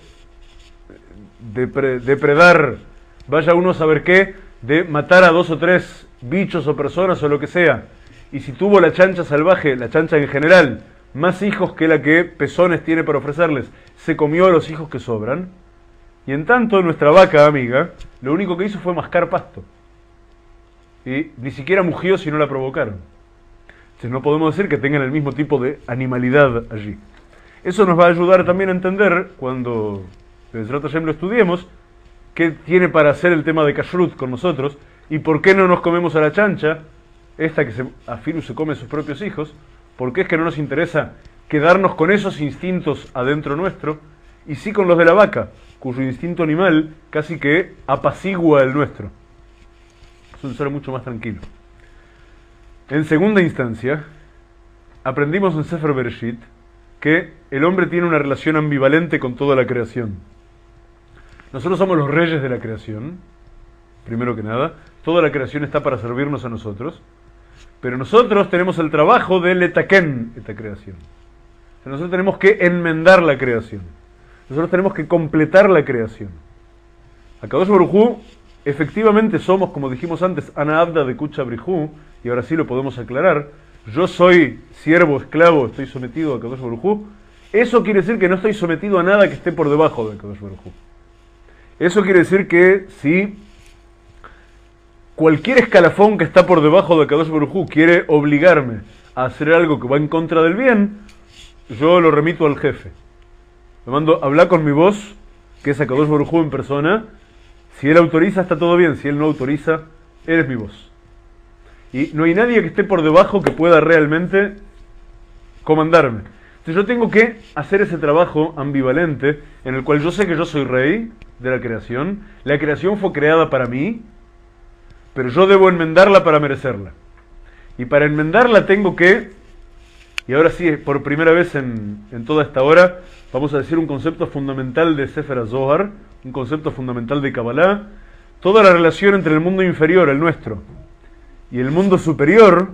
depredar, vaya uno a saber qué, de matar a dos o tres bichos o personas o lo que sea. Y si tuvo la chancha salvaje, la chancha en general, más hijos que la que pezones tiene para ofrecerles, se comió a los hijos que sobran. Y en tanto nuestra vaca amiga, lo único que hizo fue mascar pasto. Y ni siquiera mugió si no la provocaron. Entonces no podemos decir que tengan el mismo tipo de animalidad allí. Eso nos va a ayudar también a entender, cuando Bezrat Hashem lo estudiemos, qué tiene para hacer el tema de Kashrut con nosotros, y por qué no nos comemos a la chancha, esta que se, afirma se come a sus propios hijos, por qué es que no nos interesa quedarnos con esos instintos adentro nuestro, y sí con los de la vaca, cuyo instinto animal casi que apacigua el nuestro. Es un ser mucho más tranquilo. En segunda instancia, aprendimos en Sefer Bereshit que el hombre tiene una relación ambivalente con toda la creación. Nosotros somos los reyes de la creación, primero que nada. Toda la creación está para servirnos a nosotros, pero nosotros tenemos el trabajo de letaken esta creación. O sea, nosotros tenemos que enmendar la creación. Nosotros tenemos que completar la creación. Akadosh Baruj Hu, efectivamente somos, como dijimos antes, Ana Abda de Kucha Brihu, y ahora sí lo podemos aclarar. Yo soy siervo, esclavo, estoy sometido a Akadosh Baruj Hu. Eso quiere decir que no estoy sometido a nada que esté por debajo de Akadosh Baruj Hu. Eso quiere decir que si cualquier escalafón que está por debajo de Akadosh Baruj Hu quiere obligarme a hacer algo que va en contra del bien, yo lo remito al jefe. Me mando a hablar con mi voz, que es Akadosh Baruj Hu en persona. Si él autoriza, está todo bien. Si él no autoriza, eres mi voz. Y no hay nadie que esté por debajo que pueda realmente comandarme. Entonces yo tengo que hacer ese trabajo ambivalente, en el cual yo sé que yo soy rey de la creación. La creación fue creada para mí, pero yo debo enmendarla para merecerla. Y para enmendarla tengo que, y ahora sí, por primera vez en, en toda esta hora, vamos a decir un concepto fundamental de Sefer HaZohar, un concepto fundamental de Kabbalah, toda la relación entre el mundo inferior, el nuestro, y el mundo superior,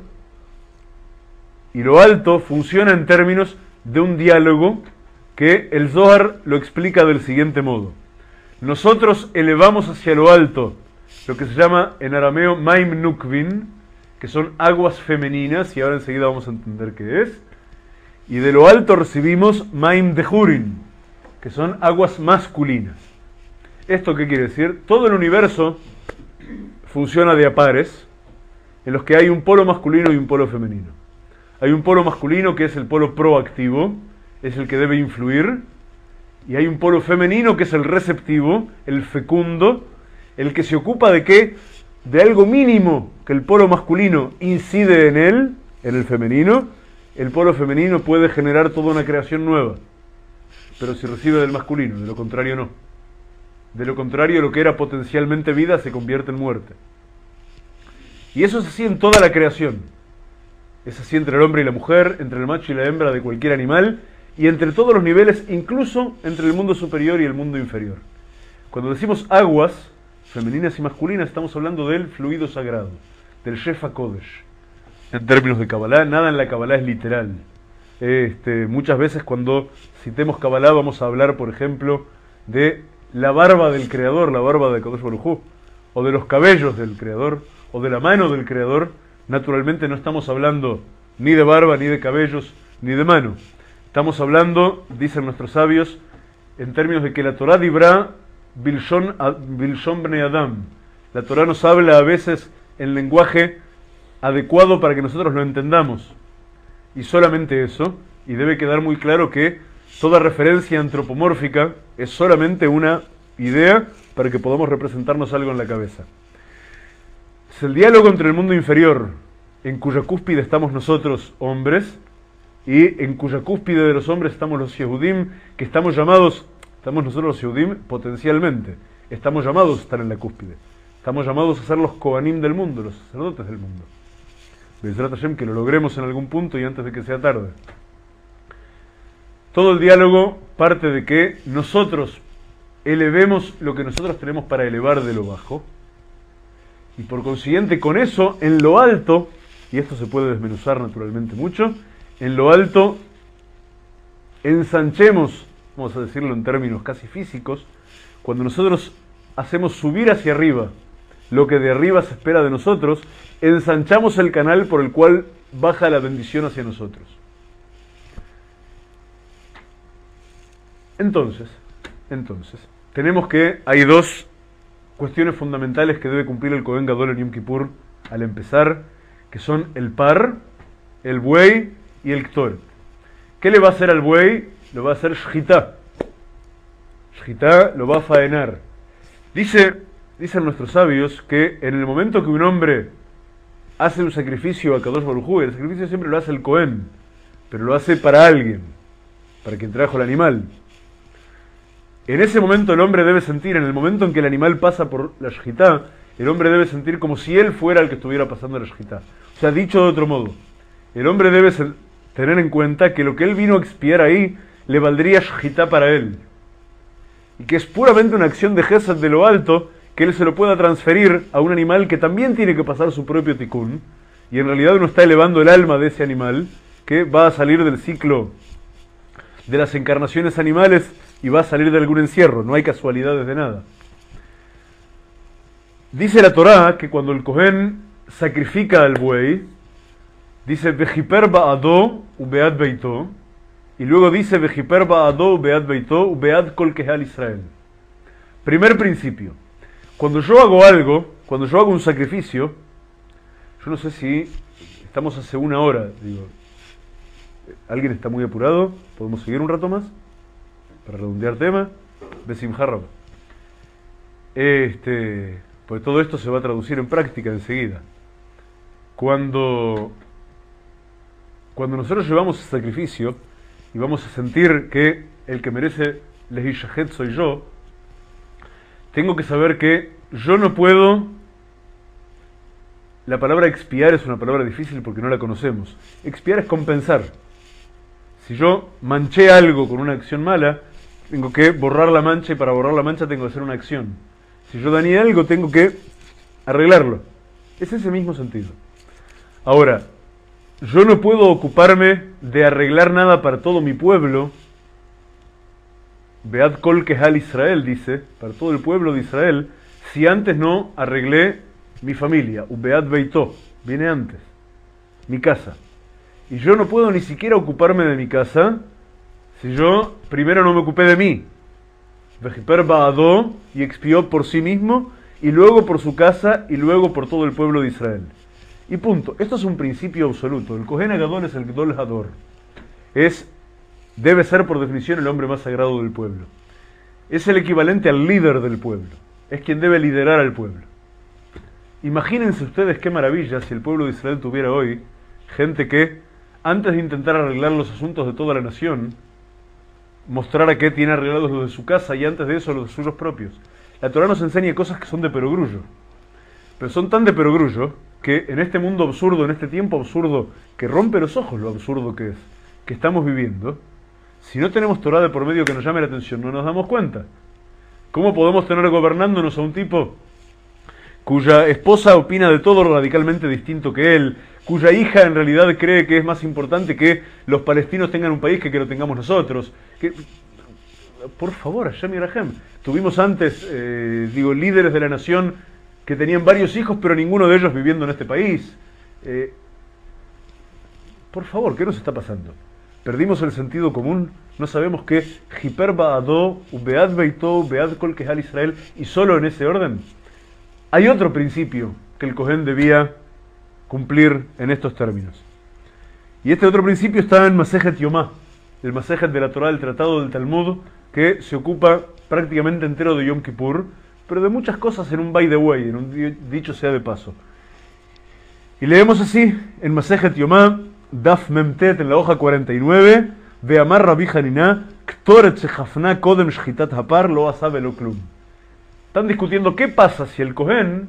y lo alto, funciona en términos de un diálogo que el Zohar lo explica del siguiente modo. Nosotros elevamos hacia lo alto lo que se llama en arameo Maim Nukvin, que son aguas femeninas, y ahora enseguida vamos a entender qué es. Y de lo alto recibimos Maim Dehurin, que son aguas masculinas. ¿Esto qué quiere decir? Todo el universo funciona de a pares, en los que hay un polo masculino y un polo femenino. Hay un polo masculino que es el polo proactivo, es el que debe influir, y hay un polo femenino que es el receptivo, el fecundo, el que se ocupa de que, de algo mínimo que el polo masculino incide en él, en el femenino, el polo femenino puede generar toda una creación nueva. Pero si recibe del masculino, de lo contrario no. De lo contrario, lo que era potencialmente vida se convierte en muerte. Y eso es así en toda la creación. Es así entre el hombre y la mujer, entre el macho y la hembra de cualquier animal, y entre todos los niveles, incluso entre el mundo superior y el mundo inferior. Cuando decimos aguas femeninas y masculinas, estamos hablando del fluido sagrado, del Shefa Kodesh. En términos de Kabbalah, nada en la Kabbalah es literal. Este, muchas veces cuando citemos Kabbalah vamos a hablar, por ejemplo, de la barba del Creador, la barba de Kadosh Baruj Hu, o de los cabellos del Creador, o de la mano del Creador. Naturalmente no estamos hablando ni de barba, ni de cabellos, ni de mano. Estamos hablando, dicen nuestros sabios, en términos de que la Torah dibra Bilshon, Bilshon Bnei Adam. La Torah nos habla a veces en lenguaje adecuado para que nosotros lo entendamos. Y solamente eso, y debe quedar muy claro que toda referencia antropomórfica es solamente una idea para que podamos representarnos algo en la cabeza. Es el diálogo entre el mundo inferior, en cuya cúspide estamos nosotros, hombres, y en cuya cúspide de los hombres estamos los Yehudim, que estamos llamados, estamos nosotros los Yehudim potencialmente, estamos llamados a estar en la cúspide, estamos llamados a ser los Kohanim del mundo, los sacerdotes del mundo. Be'ezrat Hashem, que lo logremos en algún punto y antes de que sea tarde. Todo el diálogo parte de que nosotros elevemos lo que nosotros tenemos para elevar de lo bajo, y por consiguiente con eso, en lo alto, y esto se puede desmenuzar naturalmente mucho, en lo alto ensanchemos, vamos a decirlo en términos casi físicos, cuando nosotros hacemos subir hacia arriba lo que de arriba se espera de nosotros, ensanchamos el canal por el cual baja la bendición hacia nosotros. Entonces, entonces, tenemos que, hay dos cuestiones fundamentales que debe cumplir el Kohen Gadol en Yom Kippur al empezar, que son el par, el buey y el ktor. ¿Qué le va a hacer al buey? Lo va a hacer shchita. Shchita lo va a faenar. Dice, dicen nuestros sabios que en el momento que un hombre hace un sacrificio a Kadosh Baruj Hu, el sacrificio siempre lo hace el Kohen, pero lo hace para alguien, para quien trajo el animal. En ese momento el hombre debe sentir, en el momento en que el animal pasa por la shchita, el hombre debe sentir como si él fuera el que estuviera pasando la shchita. O sea, dicho de otro modo, el hombre debe tener en cuenta que lo que él vino a expiar ahí le valdría shchita para él. Y que es puramente una acción de Gesed de lo alto, que él se lo pueda transferir a un animal que también tiene que pasar su propio tikkun. Y en realidad uno está elevando el alma de ese animal, que va a salir del ciclo de las encarnaciones animales y va a salir de algún encierro. No hay casualidades de nada. Dice la Torá que cuando el Kohen sacrifica al buey, dice Vejiper ba'ado ubead beito, y luego dice Vejiper ba'ado ubead beito ubead kol kehal Israel. Primer principio. Cuando yo hago algo, cuando yo hago un sacrificio, yo no sé si estamos hace una hora, digo, ¿alguien está muy apurado? ¿Podemos seguir un rato más? Para redondear tema, Besimha Rab. Este, pues todo esto se va a traducir en práctica enseguida. Cuando, cuando nosotros llevamos el sacrificio y vamos a sentir que el que merece Lehishahet soy yo, tengo que saber que yo no puedo. La palabra expiar es una palabra difícil porque no la conocemos. Expiar es compensar. Si yo manché algo con una acción mala, tengo que borrar la mancha, y para borrar la mancha tengo que hacer una acción. Si yo dañé algo, tengo que arreglarlo. Es ese mismo sentido. Ahora, yo no puedo ocuparme de arreglar nada para todo mi pueblo. Bead kol kehal Israel, dice, para todo el pueblo de Israel, si antes no arreglé mi familia. Ubead beito, viene antes, mi casa. Y yo no puedo ni siquiera ocuparme de mi casa si yo primero no me ocupé de mí. Vejiper ba'ado, y expió por sí mismo, y luego por su casa, y luego por todo el pueblo de Israel. Y punto. Esto es un principio absoluto. El Kohen Gadol es el Gadol Hador. Es, debe ser por definición el hombre más sagrado del pueblo. Es el equivalente al líder del pueblo. Es quien debe liderar al pueblo. Imagínense ustedes qué maravilla si el pueblo de Israel tuviera hoy gente que, antes de intentar arreglar los asuntos de toda la nación, mostrara que tiene arreglados los de su casa y antes de eso los suyos propios. La Torá nos enseña cosas que son de perogrullo, pero son tan de perogrullo que en este mundo absurdo, en este tiempo absurdo que rompe los ojos lo absurdo que es, que estamos viviendo, si no tenemos Torá de por medio que nos llame la atención, no nos damos cuenta. ¿Cómo podemos tener gobernándonos a un tipo cuya esposa opina de todo radicalmente distinto que él, cuya hija en realidad cree que es más importante que los palestinos tengan un país que que lo tengamos nosotros? Que, por favor, Hashem Yirahem. Tuvimos antes, eh, digo, líderes de la nación que tenían varios hijos, pero ninguno de ellos viviendo en este país. Eh, por favor, ¿qué nos está pasando? Perdimos el sentido común, no sabemos que Jiper Ba'ado, Ubead Beito, Ubead Kol Kehal Israel, y solo en ese orden. Hay otro principio que el Kohen debía cumplir en estos términos. Y este otro principio está en Masejet Yomá, el Masejet de la Torá, del Tratado del Talmud, que se ocupa prácticamente entero de Yom Kippur, pero de muchas cosas en un by the way, en un dicho sea de paso. Y leemos así en Masejet Yomá, Daf Memtet, en la hoja cuarenta y nueve, Ve'amar Rabbi Hanina, Ktoret shechafna kodem shchitat hapar lo asabe lo klum. Están discutiendo qué pasa si el Kohen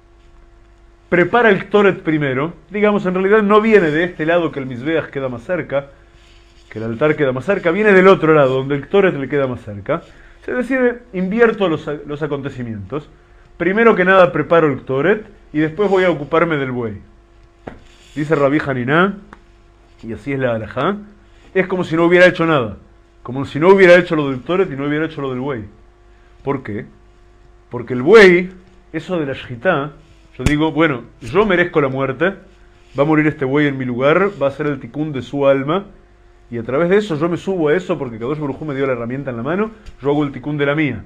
prepara el Ktoret primero. Digamos, en realidad no viene de este lado que el Mizbeach queda más cerca, que el altar queda más cerca, viene del otro lado, donde el Ktoret le queda más cerca. Se decide, invierto los, los acontecimientos. Primero que nada preparo el Ktoret y después voy a ocuparme del buey. Dice Rabbi Hanina, y así es la halajá, es como si no hubiera hecho nada. Como si no hubiera hecho lo del Ktoret y no hubiera hecho lo del buey. ¿Por qué? Porque el buey, eso de la shchitá, yo digo, bueno, yo merezco la muerte, va a morir este buey en mi lugar, va a ser el tikún de su alma, y a través de eso yo me subo a eso porque Kadosh Baruj Hu me dio la herramienta en la mano, yo hago el tikún de la mía.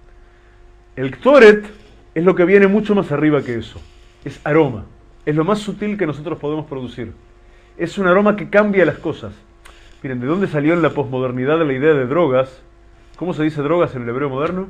El Ktoret es lo que viene mucho más arriba que eso. Es aroma. Es lo más sutil que nosotros podemos producir. Es un aroma que cambia las cosas. Miren, ¿de dónde salió en la posmodernidad la idea de drogas? ¿Cómo se dice drogas en el hebreo moderno?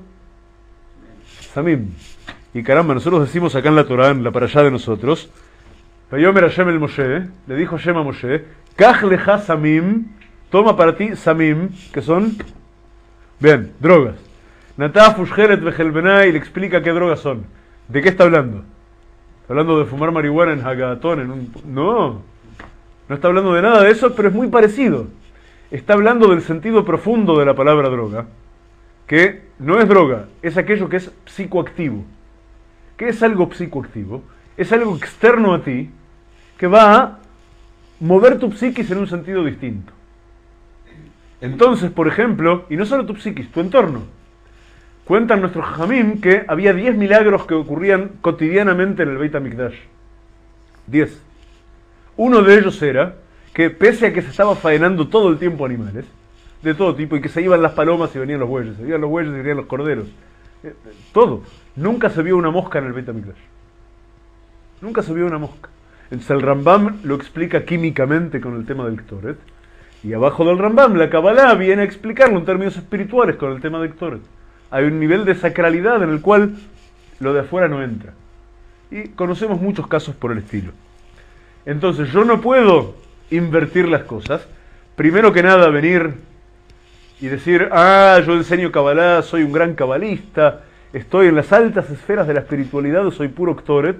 Samim. Y caramba, nosotros decimos acá en la Torah, en la parashá de nosotros, Vayomer Hashem el Moshe, le dijo Hashem a Moshe, Kach lecha samim, toma para ti samim, que son, bien, drogas. Nataf Usheret Vejelbenai le explica qué drogas son. ¿De qué está hablando? ¿Está hablando de fumar marihuana en Hagatón? En un... No, no está hablando de nada de eso, pero es muy parecido. Está hablando del sentido profundo de la palabra droga, que no es droga, es aquello que es psicoactivo. ¿Qué es algo psicoactivo? Es algo externo a ti, que va a mover tu psiquis en un sentido distinto. Entonces, por ejemplo, y no solo tu psiquis, tu entorno. Cuentan nuestros jajamim que había diez milagros que ocurrían cotidianamente en el Beit HaMikdash. diez. Uno de ellos era que pese a que se estaba faenando todo el tiempo animales, de todo tipo, y que se iban las palomas y venían los bueyes, se iban los bueyes y venían los corderos, eh, todo, nunca se vio una mosca en el Beit HaMikdash. Nunca se vio una mosca. Entonces el Rambam lo explica químicamente con el tema del Ktoret, y abajo del Rambam la Kabbalah viene a explicarlo en términos espirituales con el tema del Ktoret. Hay un nivel de sacralidad en el cual lo de afuera no entra. Y conocemos muchos casos por el estilo. Entonces yo no puedo invertir las cosas. Primero que nada venir y decir, ah, yo enseño Kabbalah, soy un gran cabalista, estoy en las altas esferas de la espiritualidad, soy puro Ktoret,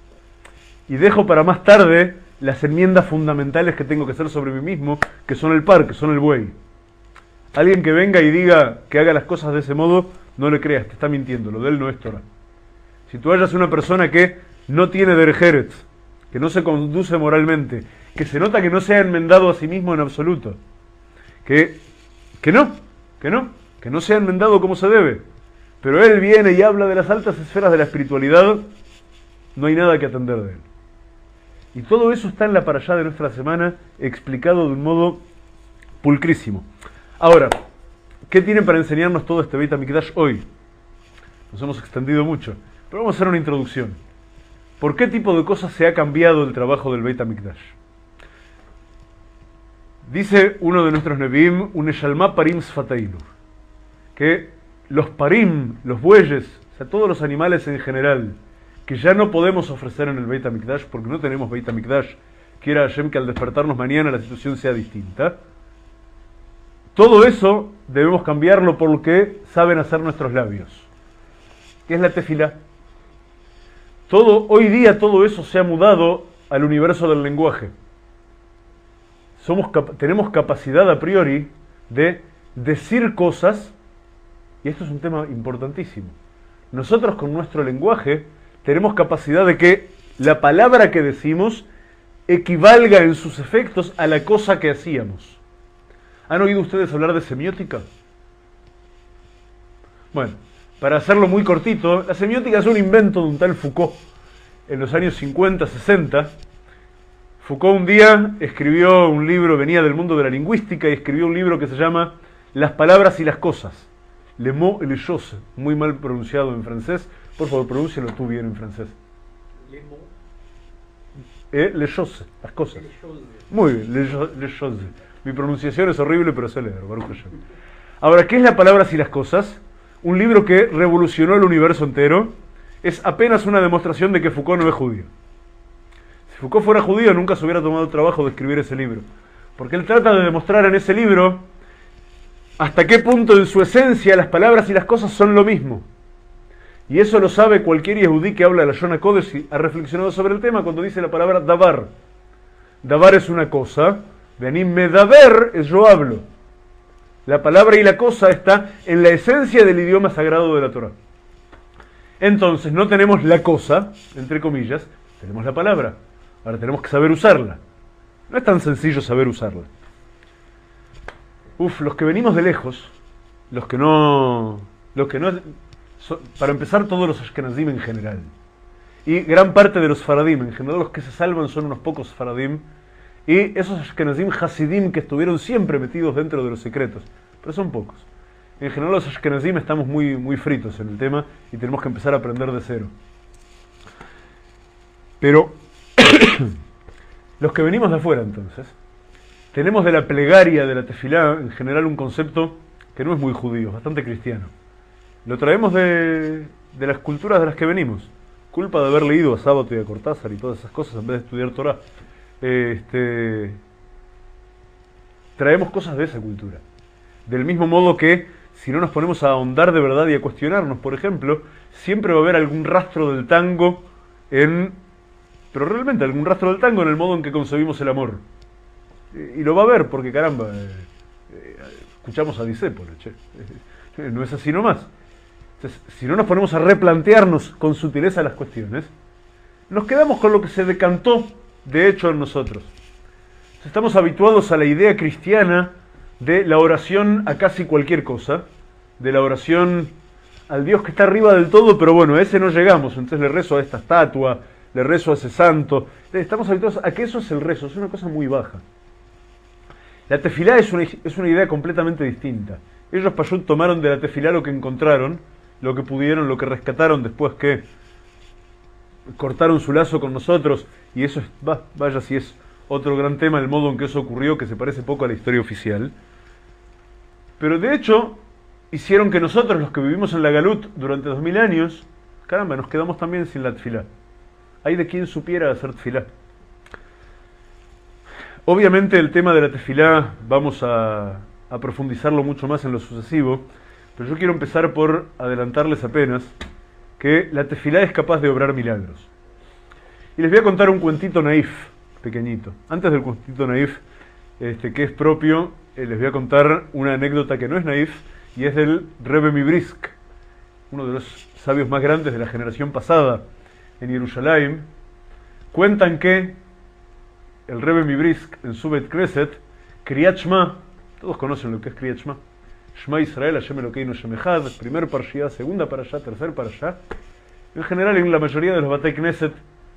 y dejo para más tarde las enmiendas fundamentales que tengo que hacer sobre mí mismo, que son el par, que son el buey. Alguien que venga y diga que haga las cosas de ese modo, no le creas, te está mintiendo, lo de él no es Torah. Si tú hallas una persona que no tiene derejeret, que no se conduce moralmente, que se nota que no se ha enmendado a sí mismo en absoluto, que, que no, que no, que no se ha enmendado como se debe, pero él viene y habla de las altas esferas de la espiritualidad, no hay nada que atender de él. Y todo eso está en la parashá de nuestra semana, explicado de un modo pulcrísimo. Ahora, ¿qué tiene para enseñarnos todo este Beit HaMikdash hoy? Nos hemos extendido mucho, pero vamos a hacer una introducción. ¿Por qué tipo de cosas se ha cambiado el trabajo del Beit HaMikdash? Dice uno de nuestros Nevi'im, un Eshalma Parim Sfatailu, que los parim, los bueyes, o sea, todos los animales en general, que ya no podemos ofrecer en el Beit HaMikdash porque no tenemos Beit HaMikdash, quiera Hashem que al despertarnos mañana la situación sea distinta. Todo eso debemos cambiarlo por lo que saben hacer nuestros labios, que es la tefilá. Todo, hoy día todo eso se ha mudado al universo del lenguaje. Somos, tenemos capacidad a priori de decir cosas, y esto es un tema importantísimo. Nosotros con nuestro lenguaje tenemos capacidad de que la palabra que decimos equivalga en sus efectos a la cosa que hacíamos. ¿Han oído ustedes hablar de semiótica? Bueno, para hacerlo muy cortito, la semiótica es un invento de un tal Foucault. En los años cincuenta, sesenta, Foucault un día escribió un libro, venía del mundo de la lingüística, y escribió un libro que se llama Las palabras y las cosas. Le mots et les choses, muy mal pronunciado en francés. Por favor, pronúncialo tú bien en francés. Les mots. Et les choses, las cosas. Les choses. Muy bien, les, les choses. Mi pronunciación es horrible, pero sé leer, Baruch Hashem. Ahora, ¿qué es la palabras y las cosas? un libro que revolucionó el universo entero, es apenas una demostración de que Foucault no es judío. Si Foucault fuera judío, nunca se hubiera tomado el trabajo de escribir ese libro. Porque él trata de demostrar en ese libro hasta qué punto en su esencia las palabras y las cosas son lo mismo. Y eso lo sabe cualquier yehudí que habla de la Shona Kodesh y ha reflexionado sobre el tema cuando dice la palabra davar. Davar es una cosa, venim medaber es yo hablo. La palabra y la cosa está en la esencia del idioma sagrado de la Torah. Entonces no tenemos la cosa, entre comillas, tenemos la palabra. Ahora tenemos que saber usarla. No es tan sencillo saber usarla. Uf, los que venimos de lejos, los que no... Los que no so, para empezar, todos los ashkenazim en general. Y gran parte de los faradim, en general los que se salvan son unos pocos faradim. Y esos ashkenazim hasidim que estuvieron siempre metidos dentro de los secretos. Pero son pocos. En general los ashkenazim estamos muy, muy fritos en el tema y tenemos que empezar a aprender de cero. Pero los que venimos de afuera entonces, tenemos de la plegaria, de la tefilá, en general un concepto que no es muy judío, bastante cristiano. Lo traemos de, de las culturas de las que venimos. Culpa de haber leído a Sábato y a Cortázar y todas esas cosas en vez de estudiar Torah. Este, traemos cosas de esa cultura. Del mismo modo que si no nos ponemos a ahondar de verdad y a cuestionarnos, por ejemplo, siempre va a haber algún rastro del tango en... Pero realmente algún rastro del tango en el modo en que concebimos el amor. Y lo va a haber porque, caramba, eh, eh, escuchamos a Discépolo, che. Eh, no es así nomás. Entonces, si no nos ponemos a replantearnos con sutileza las cuestiones, nos quedamos con lo que se decantó de hecho en nosotros. Entonces, estamos habituados a la idea cristiana de la oración a casi cualquier cosa, de la oración al Dios que está arriba del todo, pero bueno, a ese no llegamos, entonces le rezo a esta estatua, le rezo a ese santo. Estamos habituados a que eso es el rezo, es una cosa muy baja. La tefilá es una, es una idea completamente distinta. Ellos, Pashut, tomaron de la tefilá lo que encontraron, lo que pudieron, lo que rescataron después que cortaron su lazo con nosotros, y eso es, va, vaya si es otro gran tema, el modo en que eso ocurrió, que se parece poco a la historia oficial. Pero de hecho, hicieron que nosotros, los que vivimos en la Galut durante dos mil años, caramba, nos quedamos también sin la tefilá. Hay de quien supiera hacer tefilá. Obviamente el tema de la tefilá vamos a, a profundizarlo mucho más en lo sucesivo, pero yo quiero empezar por adelantarles apenas que la tefilá es capaz de obrar milagros. Y les voy a contar un cuentito naif, pequeñito. Antes del cuentito naif, este, que es propio, eh, les voy a contar una anécdota que no es naif, y es del Rebbe Mibrisk, uno de los sabios más grandes de la generación pasada en Jerusalén. Cuentan que el Rebbe Mibrisk, en su Bet Knesset, Kriyat Shema, todos conocen lo que es Kriyat Shema, Shema Israel, Hashem Elokeinu Hashem Echad, primer parashá, segunda parashá, tercer parashá. En general, en la mayoría de los Batei Knesset,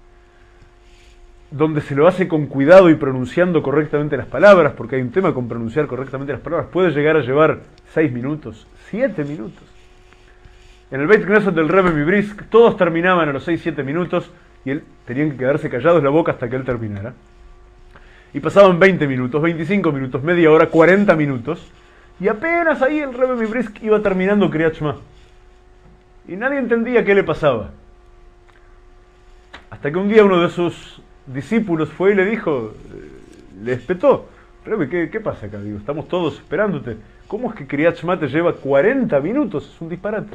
donde se lo hace con cuidado y pronunciando correctamente las palabras, porque hay un tema con pronunciar correctamente las palabras, puede llegar a llevar seis minutos, siete minutos. En el Beit Knesset del Rebbe Mibrisk, todos terminaban a los seis, siete minutos, y él tenían que quedarse callados la boca hasta que él terminara. Y pasaban veinte minutos, veinticinco minutos, media hora, cuarenta minutos, y apenas ahí el Rebbe Mibrisk iba terminando Kriyat Shema. Y nadie entendía qué le pasaba. Hasta que un día uno de sus discípulos fue y le dijo, le espetó, Rebbe, ¿qué, qué pasa acá? Digo, estamos todos esperándote. ¿Cómo es que Kriyat Shema te lleva cuarenta minutos? Es un disparate.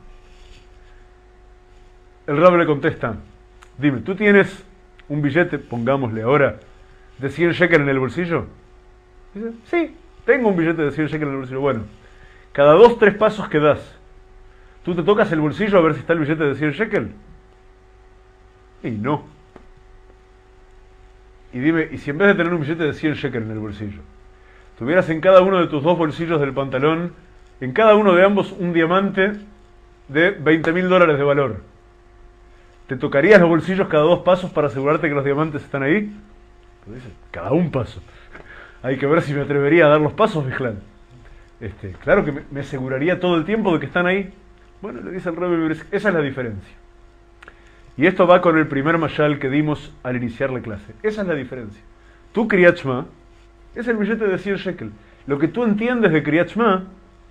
El Rebbe le contesta, dime, ¿tú tienes un billete, pongámosle ahora, de cien shekel en el bolsillo? Dice, sí, tengo un billete de cien shekel en el bolsillo. Bueno, cada dos, tres pasos que das, ¿tú te tocas el bolsillo a ver si está el billete de cien shekel? Y no. Y dime, ¿y si en vez de tener un billete de cien shekel en el bolsillo, tuvieras en cada uno de tus dos bolsillos del pantalón, en cada uno de ambos un diamante de veinte mil dólares de valor? ¿Te tocarías los bolsillos cada dos pasos para asegurarte que los diamantes están ahí? Pues dice, cada un paso. Hay que ver si me atrevería a dar los pasos, Bijlán. Este, claro que me, me aseguraría todo el tiempo de que están ahí. Bueno, le dice el Rebbe, esa es la diferencia. Y esto va con el primer mashal que dimos al iniciar la clase. Esa es la diferencia. Tu Kriyat Shema es el billete de cien shekel. Lo que tú entiendes de Kriyat Shema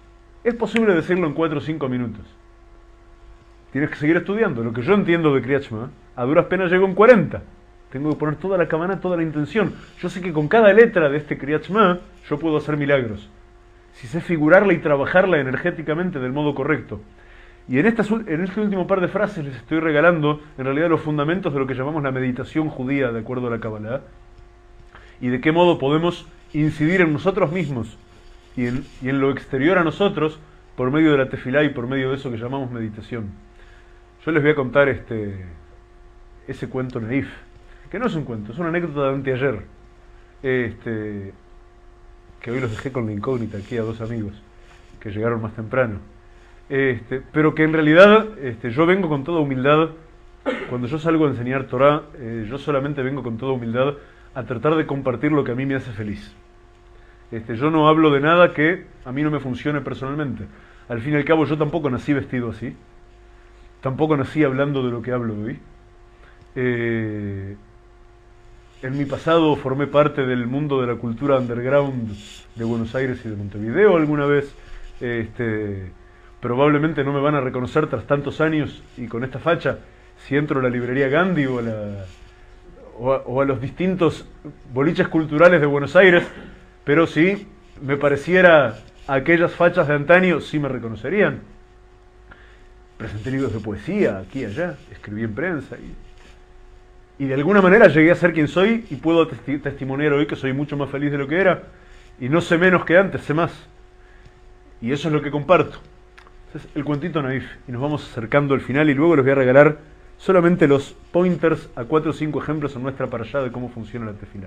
Es posible decirlo en cuatro o cinco minutos. Tienes que seguir estudiando. Lo que yo entiendo de Kriyat Shema, a duras penas llego en cuarenta. Tengo que poner toda la cabana, toda la intención. Yo sé que con cada letra de este Kriyat Shema yo puedo hacer milagros. Si sé figurarla y trabajarla energéticamente del modo correcto. Y en, estas, en este último par de frases les estoy regalando en realidad los fundamentos de lo que llamamos la meditación judía de acuerdo a la Kabbalah. Y de qué modo podemos incidir en nosotros mismos y en, y en lo exterior a nosotros por medio de la tefilá y por medio de eso que llamamos meditación. Yo les voy a contar este, ese cuento naif, que no es un cuento, es una anécdota de anteayer, este, que hoy los dejé con la incógnita aquí a dos amigos que llegaron más temprano. Este, pero que en realidad este, yo vengo con toda humildad, cuando yo salgo a enseñar Torah, eh, yo solamente vengo con toda humildad a tratar de compartir lo que a mí me hace feliz. Este, yo no hablo de nada que a mí no me funcione personalmente. Al fin y al cabo yo tampoco nací vestido así, tampoco nací hablando de lo que hablo hoy. Eh, en mi pasado formé parte del mundo de la cultura underground de Buenos Aires y de Montevideo alguna vez. Este, probablemente no me van a reconocer tras tantos años y con esta facha si entro a la librería Gandhi o a, la, o a, o a los distintos boliches culturales de Buenos Aires, pero si me pareciera a aquellas fachas de antaño, sí me reconocerían. Presenté libros de poesía aquí y allá, escribí en prensa y, y de alguna manera llegué a ser quien soy y puedo testi testimoniar hoy que soy mucho más feliz de lo que era y no sé menos que antes, sé más. Y eso es lo que comparto. Entonces, el cuentito naif. Y nos vamos acercando al final y luego les voy a regalar solamente los pointers a cuatro o cinco ejemplos en nuestra parashá de cómo funciona la tefilá.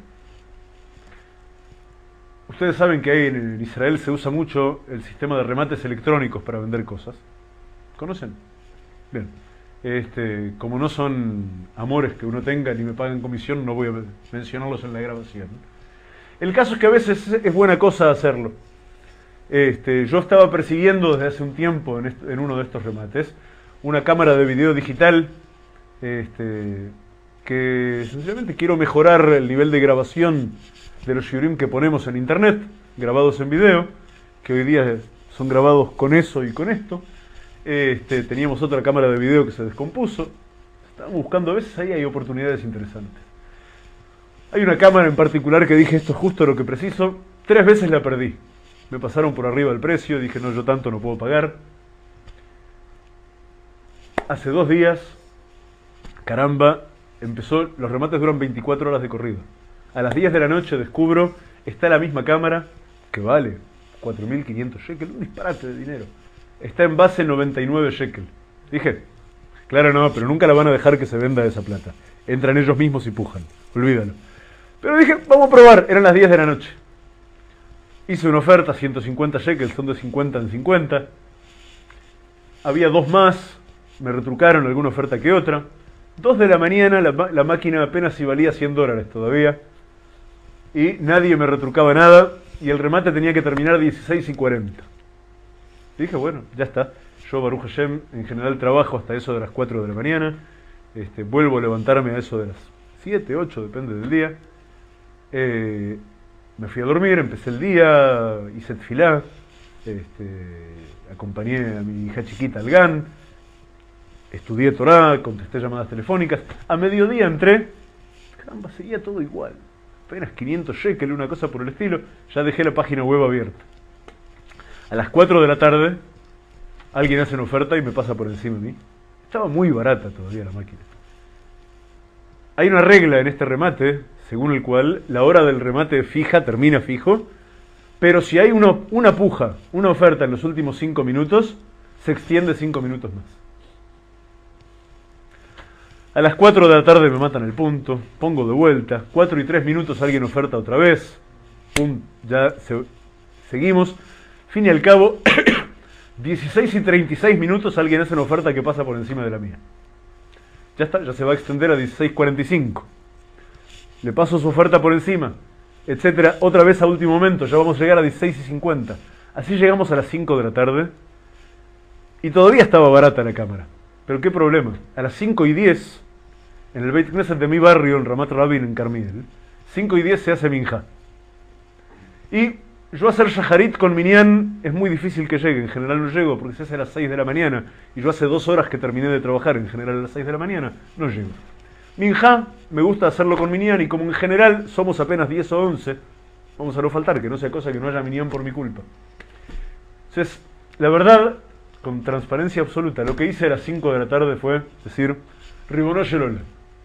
Ustedes saben que ahí en Israel se usa mucho el sistema de remates electrónicos para vender cosas. ¿Conocen? Bien. Este, como no son amores que uno tenga ni me pagan comisión, no voy a mencionarlos en la grabación. El caso es que a veces es buena cosa hacerlo. Este, yo estaba persiguiendo desde hace un tiempo en, este, en uno de estos remates una cámara de video digital este, que sencillamente quiero mejorar el nivel de grabación de los shiurim que ponemos en internet, grabados en video, que hoy día son grabados con eso y con esto. Este, teníamos otra cámara de video que se descompuso. Estábamos buscando, a veces ahí hay oportunidades interesantes. Hay una cámara en particular que dije, esto es justo lo que preciso. Tres veces la perdí. Me pasaron por arriba el precio, dije, no, yo tanto no puedo pagar. Hace dos días, caramba, empezó, los remates duran veinticuatro horas de corrido. A las diez de la noche descubro, está la misma cámara, que vale cuatro mil quinientos shekel, un disparate de dinero. Está en base noventa y nueve shekel. Dije, claro, no, pero nunca la van a dejar que se venda esa plata. Entran ellos mismos y pujan, olvídalo. Pero dije, vamos a probar, eran las diez de la noche. Hice una oferta, ciento cincuenta shekels, son de cincuenta en cincuenta. Había dos más, me retrucaron alguna oferta que otra. Dos de la mañana, la, la máquina apenas si valía cien dólares todavía. Y nadie me retrucaba nada, y el remate tenía que terminar dieciséis y cuarenta. Dije, bueno, ya está. Yo, Baruch Hashem, en general trabajo hasta eso de las cuatro de la mañana. Este, vuelvo a levantarme a eso de las siete, ocho, depende del día. Eh... Me fui a dormir, empecé el día, hice tefilá, este, acompañé a mi hija chiquita al Gan, estudié Torah, contesté llamadas telefónicas. A mediodía entré, caramba, seguía todo igual. Apenas quinientos shekel, una cosa por el estilo, ya dejé la página web abierta. A las cuatro de la tarde, alguien hace una oferta y me pasa por encima de mí. Estaba muy barata todavía la máquina. Hay una regla en este remate, según el cual la hora del remate fija, termina fijo, pero si hay una, una puja, una oferta en los últimos cinco minutos, se extiende cinco minutos más. A las cuatro de la tarde me matan el punto, pongo de vuelta, cuatro y tres minutos alguien oferta otra vez, pum, ya se, seguimos, fin y al cabo, dieciséis y treinta y seis minutos alguien hace una oferta que pasa por encima de la mía. Ya está, ya se va a extender a dieciséis cuarenta y cinco. Le paso su oferta por encima, etcétera. Otra vez a último momento, ya vamos a llegar a dieciséis y cincuenta. Así llegamos a las cinco de la tarde y todavía estaba barata la cámara. Pero qué problema. A las cinco y diez, en el Beit Knesset de mi barrio, en Ramat Rabin, en Carmiel, cinco y diez se hace minja. Y yo hacer shaharit con minyan es muy difícil que llegue, en general no llego, porque se hace a las seis de la mañana, y yo hace dos horas que terminé de trabajar, en general a las seis de la mañana, no llego. Minja, me gusta hacerlo con minyan, y como en general somos apenas diez o once, vamos a no faltar, que no sea cosa que no haya minyan por mi culpa. Entonces, la verdad, con transparencia absoluta, lo que hice a las cinco de la tarde fue decir, Ribono shel Olam,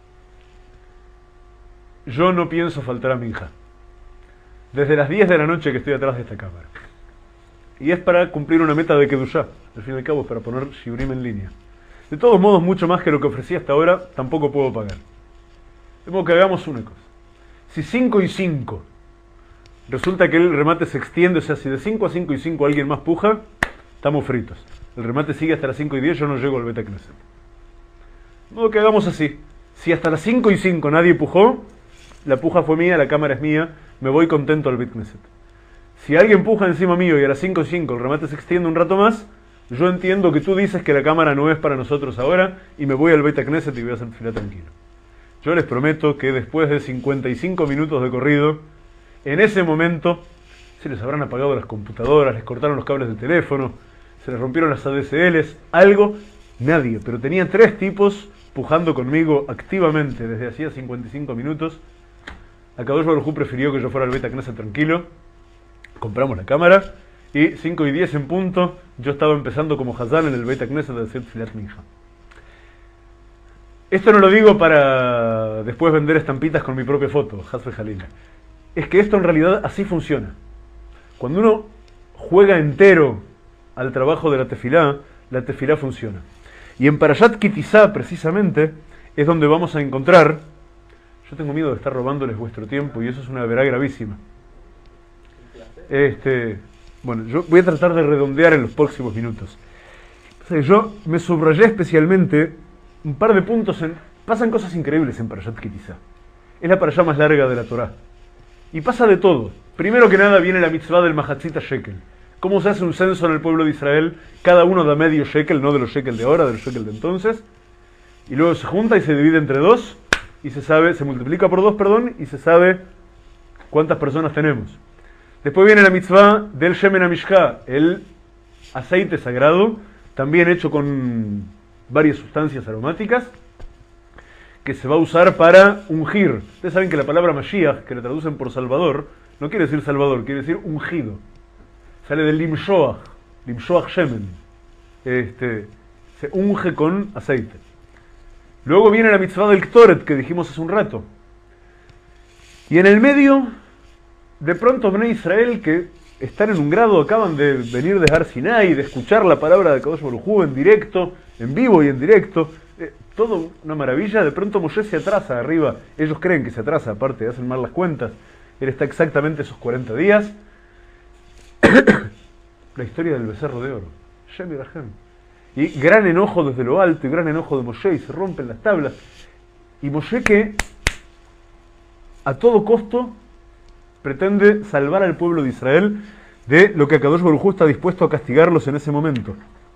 yo no pienso faltar a Minja. Desde las diez de la noche que estoy atrás de esta cámara. Y es para cumplir una meta de Kedushá. Al fin y al cabo es para poner Shiurim en línea. De todos modos, mucho más que lo que ofrecí hasta ahora, tampoco puedo pagar. De modo que hagamos una cosa. Si cinco y cinco resulta que el remate se extiende, o sea, si de cinco a cinco y cinco alguien más puja, estamos fritos. El remate sigue hasta las cinco y diez, yo no llego al Beit Knesset. De modo que hagamos así. Si hasta las cinco y cinco nadie pujó, la puja fue mía, la cámara es mía, me voy contento al Beit Knesset. Si alguien puja encima mío y a las cinco y cinco el remate se extiende un rato más, yo entiendo que tú dices que la cámara no es para nosotros ahora y me voy al Beit Knesset y voy a hacer tefilá tranquilo. Yo les prometo que después de cincuenta y cinco minutos de corrido, en ese momento se les habrán apagado las computadoras, les cortaron los cables del teléfono, se les rompieron las A D S Ls, algo, nadie, pero tenía tres tipos pujando conmigo activamente desde hacía cincuenta y cinco minutos. Akadosh Baruj Hu prefirió que yo fuera al Beit Knesset tranquilo. Compramos la cámara y cinco y diez en punto yo estaba empezando como Hazán en el Beit Knesset de hacer Tfilat Minja. Esto no lo digo para después vender estampitas con mi propia foto, Hazbe Jalila. Es que esto en realidad así funciona. Cuando uno juega entero al trabajo de la tefilá, la tefilá funciona. Y en Parashat Kitizá, precisamente, es donde vamos a encontrar... Yo tengo miedo de estar robándoles vuestro tiempo y eso es una verdad gravísima. Este, bueno, yo voy a tratar de redondear en los próximos minutos. Yo me subrayé especialmente un par de puntos en... Pasan cosas increíbles en Parashat Kitizá. Es la parashá más larga de la Torá. Y pasa de todo. Primero que nada viene la mitzvah del Mahatzita Shekel. ¿Cómo se hace un censo en el pueblo de Israel? Cada uno da medio shekel, no de los shekel de ahora, de los shekel de entonces. Y luego se junta y se divide entre dos. Y se sabe, se multiplica por dos, perdón, y se sabe cuántas personas tenemos. Después viene la mitzvah del Shemen HaMishká, el aceite sagrado, también hecho con varias sustancias aromáticas, que se va a usar para ungir. Ustedes saben que la palabra Mashiach, que le traducen por Salvador, no quiere decir Salvador, quiere decir ungido. Sale del Limshoach, Limshoach Shemen. Este, se unge con aceite. Luego viene la mitzvah del Ktoret, que dijimos hace un rato. Y en el medio, de pronto Bnei Israel, que están en un grado, acaban de venir de Har Sinai, de escuchar la palabra de Kadosh Baruj Hu en directo, en vivo y en directo, eh, todo una maravilla. De pronto Moshe se atrasa arriba, ellos creen que se atrasa, aparte hacen mal las cuentas, él está exactamente esos cuarenta días. La historia del becerro de oro, Shem Yirahem. Y gran enojo desde lo alto, y gran enojo de Moshe, y se rompen las tablas. Y Moshe, que a todo costo pretende salvar al pueblo de Israel de lo que Akadosh Baruj Hu está dispuesto a castigarlos en ese momento.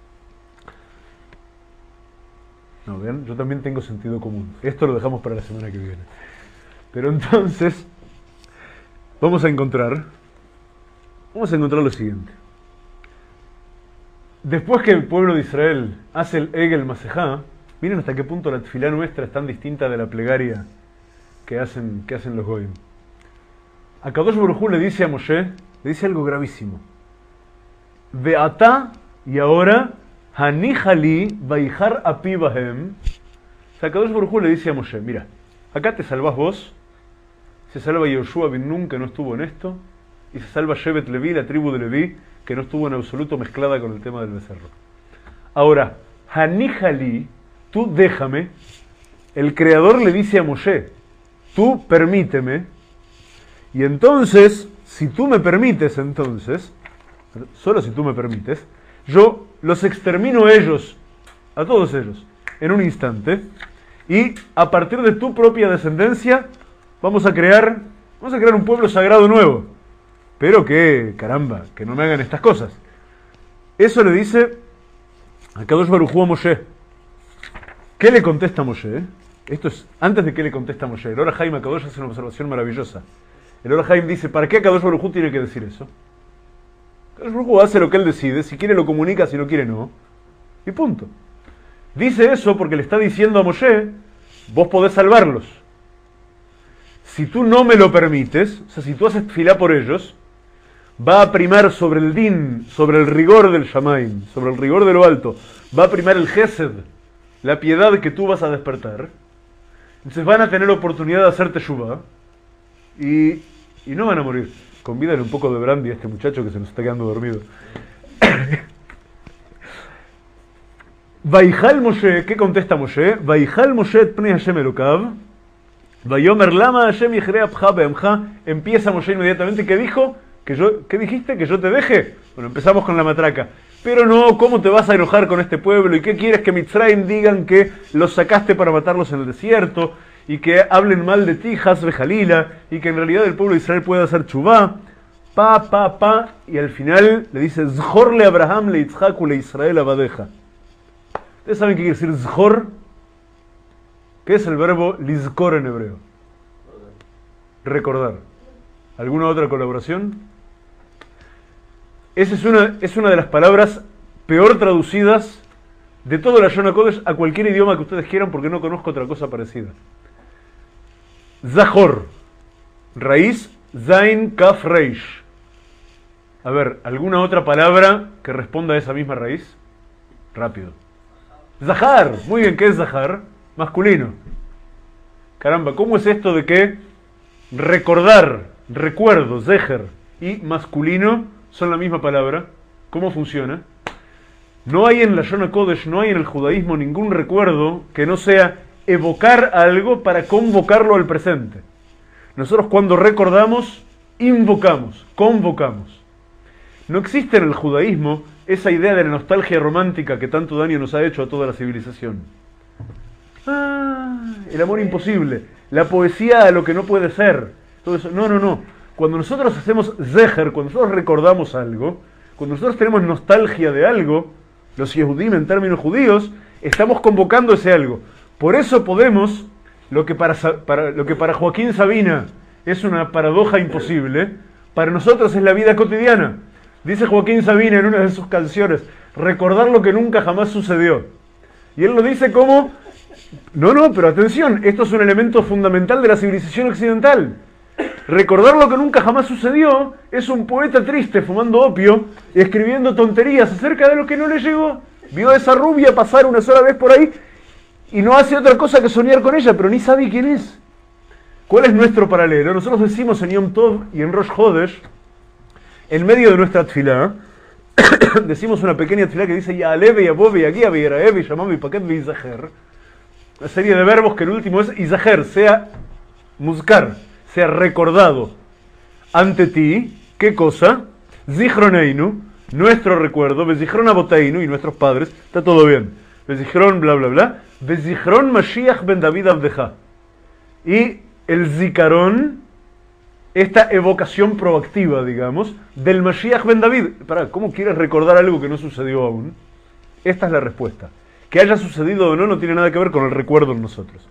No, vean, yo también tengo sentido común. Esto lo dejamos para la semana que viene. Pero entonces, vamos a encontrar, vamos a encontrar lo siguiente. Después que el pueblo de Israel hace el Egel Masejá, miren hasta qué punto la tefilá nuestra es tan distinta de la plegaria que hacen, que hacen los goyim. Akadosh Baruj Hu le dice a Moshe, le dice algo gravísimo. Ve'atá, y ahora, hanihali vaijar api bahem. O sea, Akadosh Baruj Hu le dice a Moshe, mira, acá te salvás vos, se salva Yoshua bin Nun, que no estuvo en esto, y se salva Shevet Levi, la tribu de Levi, que no estuvo en absoluto mezclada con el tema del becerro. Ahora, hanihali, tú déjame, el Creador le dice a Moshe, tú permíteme, y entonces, si tú me permites entonces, solo si tú me permites, yo los extermino a ellos, a todos ellos, en un instante, y a partir de tu propia descendencia, vamos a crear, vamos a crear un pueblo sagrado nuevo. Pero que, caramba, que no me hagan estas cosas. Eso le dice a Kadosh Baruj Hu a Moshe. ¿Qué le contesta a Moshe? Esto es antes de que le contesta a Moshe. El Or HaHaim a Kadosh hace una observación maravillosa. El Or HaHaim dice, ¿para qué Kadosh Baruj Hu tiene que decir eso? Akadosh Baruj Hu hace lo que él decide, si quiere lo comunica, si no quiere no. Y punto. Dice eso porque le está diciendo a Moshe, vos podés salvarlos. Si tú no me lo permites, o sea, si tú haces tefilá por ellos, va a primar sobre el din, sobre el rigor del Shamaim, sobre el rigor de lo alto, va a primar el Gesed, la piedad que tú vas a despertar. Entonces van a tener oportunidad de hacer teshuvá y, y no van a morir. Convídale un poco de brandy a este muchacho que se nos está quedando dormido. Vaijal Moshe, ¿qué contesta Moshe? Vaijal Moshe et pnei Hashem Elokav, vayomer lama Hashem yichrei apcha be'amcha. Empieza Moshe inmediatamente, ¿qué dijo? ¿Que yo, ¿Qué dijiste? ¿Que yo te deje? Bueno, empezamos con la matraca. Pero no, ¿cómo te vas a enojar con este pueblo? ¿Y qué quieres que Mitzrayim digan que los sacaste para matarlos en el desierto? Y que hablen mal de ti, Hasbe Jalila, y que en realidad el pueblo de Israel pueda hacer chubá. Pa, pa, pa. Y al final le dice, Zhor le Abraham le Yitzhak le Israel abadeja. ¿Ustedes saben qué quiere decir Zhor? ¿Qué es el verbo lizkor en hebreo? Recordar. ¿Alguna otra colaboración? Esa es una, es una de las palabras peor traducidas de todo la Shona Kodesh a cualquier idioma que ustedes quieran, porque no conozco otra cosa parecida. Zahor. Raíz Zain Kaf Reish. A ver, ¿alguna otra palabra que responda a esa misma raíz? Rápido. Zahar. Muy bien, ¿qué es Zahar? Masculino. Caramba, ¿cómo es esto de que recordar, recuerdo, zeher y masculino son la misma palabra? ¿Cómo funciona? No hay en la Shona Kodesh, no hay en el judaísmo ningún recuerdo que no sea evocar algo para convocarlo al presente. Nosotros cuando recordamos, invocamos, convocamos. No existe en el judaísmo esa idea de la nostalgia romántica que tanto daño nos ha hecho a toda la civilización. Ah, el amor imposible, la poesía a lo que no puede ser. Todo eso. No, no, no. Cuando nosotros hacemos zeher, cuando nosotros recordamos algo, cuando nosotros tenemos nostalgia de algo, los Yehudim en términos judíos, estamos convocando ese algo. Por eso podemos, lo que para, para, lo que para Joaquín Sabina es una paradoja imposible, para nosotros es la vida cotidiana. Dice Joaquín Sabina en una de sus canciones, recordar lo que nunca jamás sucedió. Y él lo dice como, no, no, pero atención, esto es un elemento fundamental de la civilización occidental. Recordar lo que nunca jamás sucedió es un poeta triste fumando opio y escribiendo tonterías acerca de lo que no le llegó. Vio a esa rubia pasar una sola vez por ahí y no hace otra cosa que soñar con ella, pero ni sabe quién es. ¿Cuál es nuestro paralelo? Nosotros decimos en Yom Tov y en Rosh Chodesh, en medio de nuestra tefilá, decimos una pequeña tefilá que dice Ya'aleh ve'yavo ve'yagia ve'yiraeh ve'yamam ve'yipaket ve'izaher. Una serie de verbos que el último es Izaher, sea muzkar, sea recordado ante ti. ¿Qué cosa? Zichroneinu, nuestro recuerdo, Bezichron Aboteinu y nuestros padres, está todo bien. Bezichron bla bla bla, Bezichron Mashiach ben David Abdeja. Y el Zikaron, esta evocación proactiva, digamos, del Mashiach ben David. Pará, ¿cómo quieres recordar algo que no sucedió aún? Esta es la respuesta. Que haya sucedido o no, no tiene nada que ver con el recuerdo en nosotros.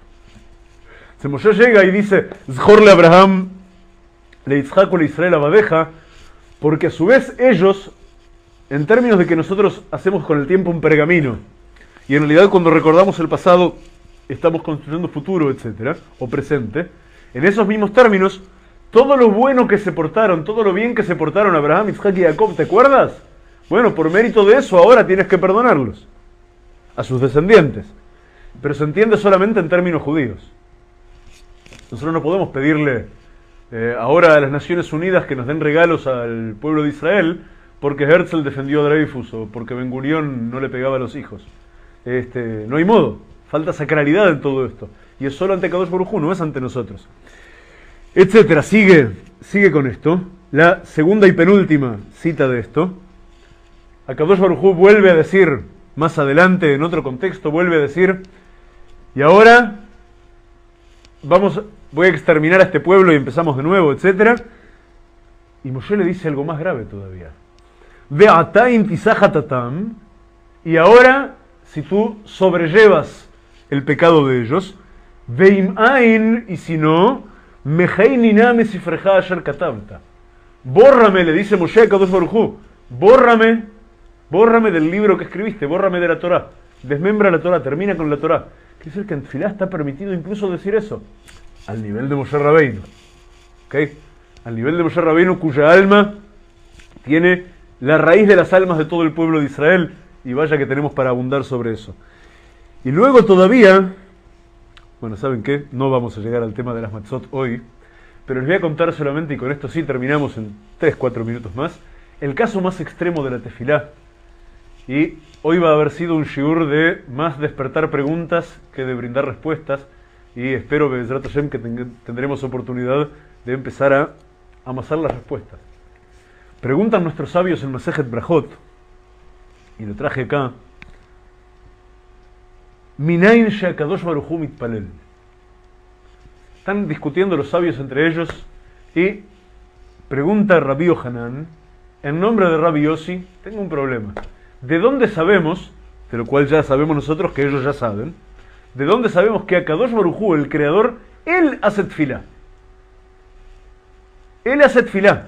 Se Moshe llega y dice, Zhor le Abraham, le Yitzhak le Israel abadeja, porque a su vez ellos, en términos de que nosotros hacemos con el tiempo un pergamino, y en realidad cuando recordamos el pasado, estamos construyendo futuro, etcétera, o presente, en esos mismos términos, todo lo bueno que se portaron, todo lo bien que se portaron Abraham, Yitzhak y Jacob, ¿te acuerdas? Bueno, por mérito de eso ahora tienes que perdonarlos, a sus descendientes. Pero se entiende solamente en términos judíos. Nosotros no podemos pedirle eh, ahora a las Naciones Unidas que nos den regalos al pueblo de Israel porque Herzl defendió a Dreyfus o porque Ben Gurión no le pegaba a los hijos. Este, no hay modo. Falta sacralidad en todo esto. Y es solo ante Kadosh Baruj Hu, no es ante nosotros. Etcétera. Sigue, sigue con esto. La segunda y penúltima cita de esto. A Kadosh Baruj Hu vuelve a decir, más adelante, en otro contexto, vuelve a decir, y ahora vamos, voy a exterminar a este pueblo y empezamos de nuevo, etcétera. Y Moshe le dice algo más grave todavía. Ve'ataim tisachatatam, y ahora, si tú sobrellevas el pecado de ellos, ve'im ain, y si no, mejei niname sifreja asher katabta. Bórrame, le dice Moshe a Kadosh Baruj Hu, bórrame, bórrame del libro que escribiste, bórrame de la Torá, desmembra la Torá, termina con la Torá. Quiere decir que en Tfilá está permitido incluso decir eso, al nivel de Moshe Rabbeinu, ¿ok? Al nivel de Moshe Rabbeinu, cuya alma tiene la raíz de las almas de todo el pueblo de Israel, y vaya que tenemos para abundar sobre eso. Y luego todavía, bueno, ¿saben qué? No vamos a llegar al tema de las matzot hoy, pero les voy a contar solamente, y con esto sí terminamos en tres cuatro minutos más, el caso más extremo de la tefilá. Y hoy va a haber sido un shiur de más despertar preguntas que de brindar respuestas, y espero, Be'ezrat Hashem, que ten- tendremos oportunidad de empezar a amasar las respuestas. Preguntan nuestros sabios en Masejet Brajot, y lo traje acá, Minayin she'akadosh baruj hu mitpalel. Están discutiendo los sabios entre ellos, y pregunta Rabbi Yohanan, en nombre de Rabbi Yossi, tengo un problema. ¿De dónde sabemos, de lo cual ya sabemos nosotros que ellos ya saben, de dónde sabemos que Akadosh Baruj Hu, el creador, él hace tefilá? Él hace tefilá.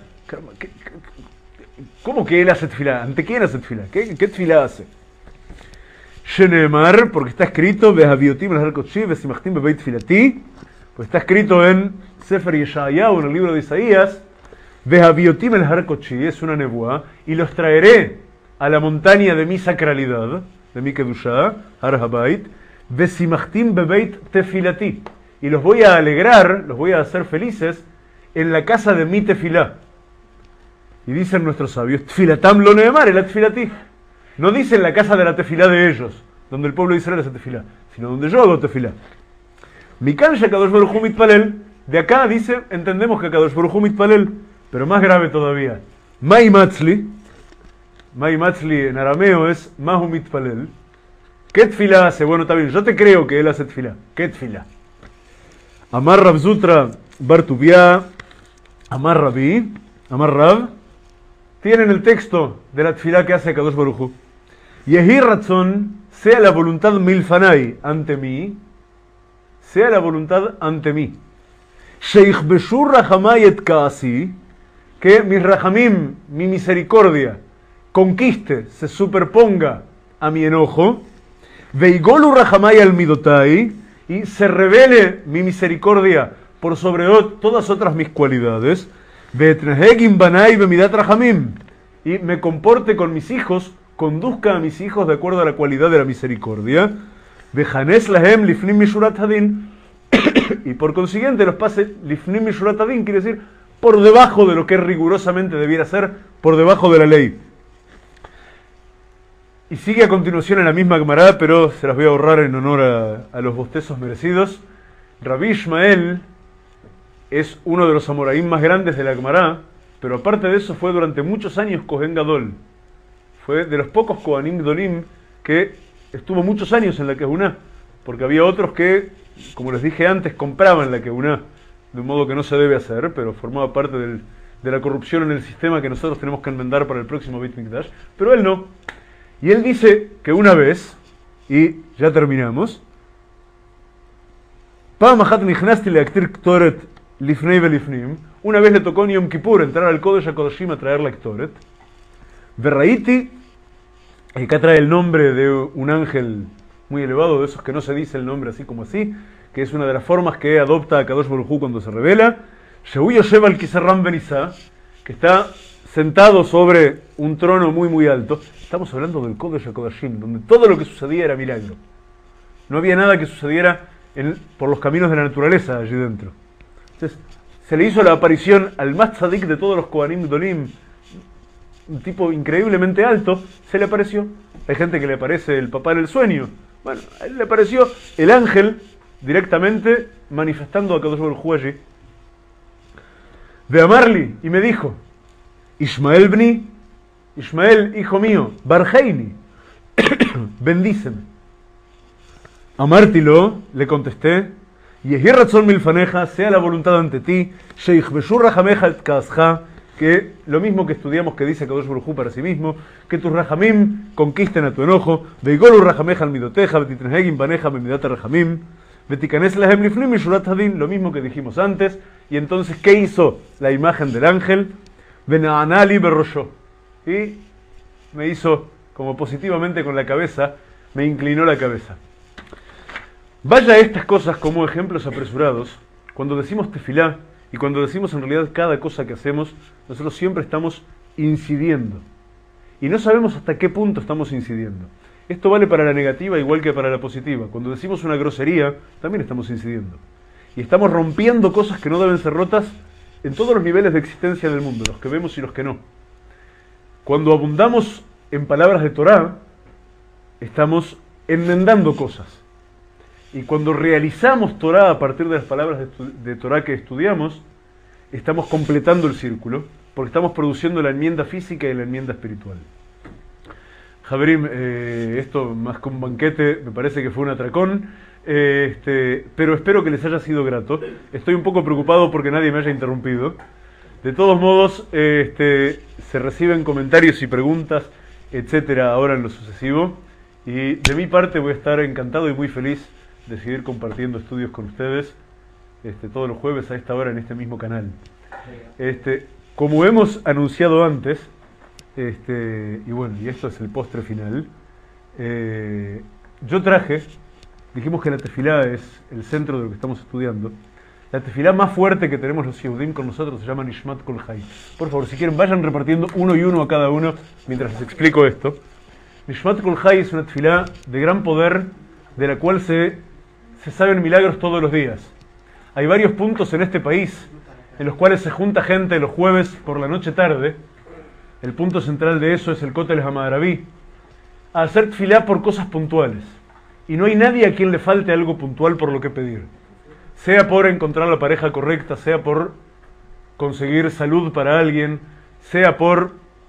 ¿Cómo que él hace tefilá? ¿Ante quién hace tefilá? ¿Qué, qué tefilá hace? Shenemar, porque está escrito, Behaviotim el Harkochi, Besimachtim bebeit tfilati, pues está escrito en Sefer Yeshayahu, en el libro de Isaías, Behaviotim el Harkochi, es una nebuá, y los traeré a la montaña de mi sacralidad, de mi Kedushá, Har Habayit, Besimachtim bebeit tefilati, y los voy a alegrar, los voy a hacer felices en la casa de mi tefilá. Y dicen nuestros sabios, Tfilatam lo neemar, el tefilati. No dicen la casa de la tefilá de ellos, donde el pueblo de Israel hace tefilá, sino donde yo hago tefilá. Mikan she'akadosh baruj hu mitpalel, de acá dice, entendemos que Akadosh baruj hu mitpalel, pero más grave todavía, Mai matzli, Mai matzli en arameo es Mahu mitpalel. ¿Qué tefilá hace? Bueno, está bien, yo te creo que él hace tefilá. ¿Qué tefilá? Amar Rav Zutra bar Tuvia, Amar Rabbi, Amar Rav, tienen el texto de la tefilá que hace Akadosh Baruj Hu. Yehi Ratzon, sea la voluntad milfanai ante mí, sea la voluntad ante mí. Sheikh Beshur Rahamay et Kaasi, que mi Rahamim, mi misericordia, conquiste, se superponga a mi enojo. Veigolu Rahamay al Midotai, y se revele mi misericordia por sobre todas otras mis cualidades. Ve'etnehegim banai bemidat Rahamim, y me comporte con mis hijos, conduzca a mis hijos de acuerdo a la cualidad de la misericordia. Ve'hanes lahem lifnim mishurat hadin, y por consiguiente los pase lifnim mishurat hadin, quiere decir por debajo de lo que rigurosamente debiera ser, por debajo de la ley. Y sigue a continuación en la misma Gemara, pero se las voy a ahorrar en honor a, a los bostezos merecidos. Rabbi Ishmael es uno de los amoraim más grandes de la Gemara, pero aparte de eso fue durante muchos años Kohen Gadol. Fue de los pocos Kohanim Gdolim que estuvo muchos años en la Kehuná, porque había otros que, como les dije antes, compraban la Kehuná, de un modo que no se debe hacer, pero formaba parte del, de la corrupción en el sistema que nosotros tenemos que enmendar para el próximo Beit Mikdash, pero él no. Y él dice que una vez, y ya terminamos, una vez le tocó en Yom Kippur entrar al Kodesh HaKodashim a traer la Ktoret. Verraiti, acá trae el nombre de un ángel muy elevado, de esos que no se dice el nombre así como así, que es una de las formas que adopta a Kadosh Baruj Hu cuando se revela. Shehu Yoshev al Kisarram Benizá, que está sentado sobre un trono muy muy alto. Estamos hablando del Kodesh HaKodashim, donde todo lo que sucedía era milagro. No había nada que sucediera en, por los caminos de la naturaleza allí dentro. Entonces, se le hizo la aparición al más tzadik de todos los Kohanim Gdolim, un tipo increíblemente alto, se le apareció. Hay gente que le aparece el papá en el sueño. Bueno, a él le apareció el ángel directamente manifestando a Kadosh Baruj Hu allí. Ve a Marli y me dijo, Ishmael Bni, Ishmael, hijo mío, Barheini, bendíceme. Amártilo, le contesté, Yehi Ratzon milfaneja, sea la voluntad ante ti, Sheikh Beshur Rahameja et Kaasja, que lo mismo que estudiamos que dice Kadosh Baruj Hu para sí mismo, que tus Rahamim conquisten a tu enojo, Veigolu Rahameja al Midoteja, Betitnehegim baneja bemidat Rahamim, Betikanes lahem lifnim mishurat hadin, lo mismo que dijimos antes. Y entonces, ¿qué hizo la imagen del ángel? Bena'anali berrosho, y me hizo como positivamente con la cabeza, me inclinó la cabeza. Vaya estas cosas como ejemplos apresurados. Cuando decimos tefilá y cuando decimos en realidad cada cosa que hacemos, nosotros siempre estamos incidiendo. Y no sabemos hasta qué punto estamos incidiendo. Esto vale para la negativa igual que para la positiva. Cuando decimos una grosería, también estamos incidiendo. Y estamos rompiendo cosas que no deben ser rotas en todos los niveles de existencia del mundo, los que vemos y los que no. Cuando abundamos en palabras de Torá, estamos enmendando cosas. Y cuando realizamos Torá a partir de las palabras de, de Torá que estudiamos, estamos completando el círculo, porque estamos produciendo la enmienda física y la enmienda espiritual. Javerim, eh, esto más que un banquete, me parece que fue un atracón, eh, este, pero espero que les haya sido grato. Estoy un poco preocupado porque nadie me haya interrumpido. De todos modos, eh, este, se reciben comentarios y preguntas, etcétera, ahora en lo sucesivo. Y de mi parte voy a estar encantado y muy feliz de seguir compartiendo estudios con ustedes este, todos los jueves a esta hora en este mismo canal. Este, como hemos anunciado antes, este, y bueno, y esto es el postre final, eh, yo traje, dijimos que la tefilá es el centro de lo que estamos estudiando. La tefilá más fuerte que tenemos los Yehudim con nosotros se llama Nishmat Kol Chai. Por favor, si quieren, vayan repartiendo uno y uno a cada uno mientras les explico esto. Nishmat Kol Chai es una tefilá de gran poder, de la cual se, se saben milagros todos los días. Hay varios puntos en este país en los cuales se junta gente los jueves por la noche tarde. El punto central de eso es el Kotel Hamadaraví, a hacer tefilá por cosas puntuales. Y no hay nadie a quien le falte algo puntual por lo que pedir. Sea por encontrar la pareja correcta, sea por conseguir salud para alguien, sea por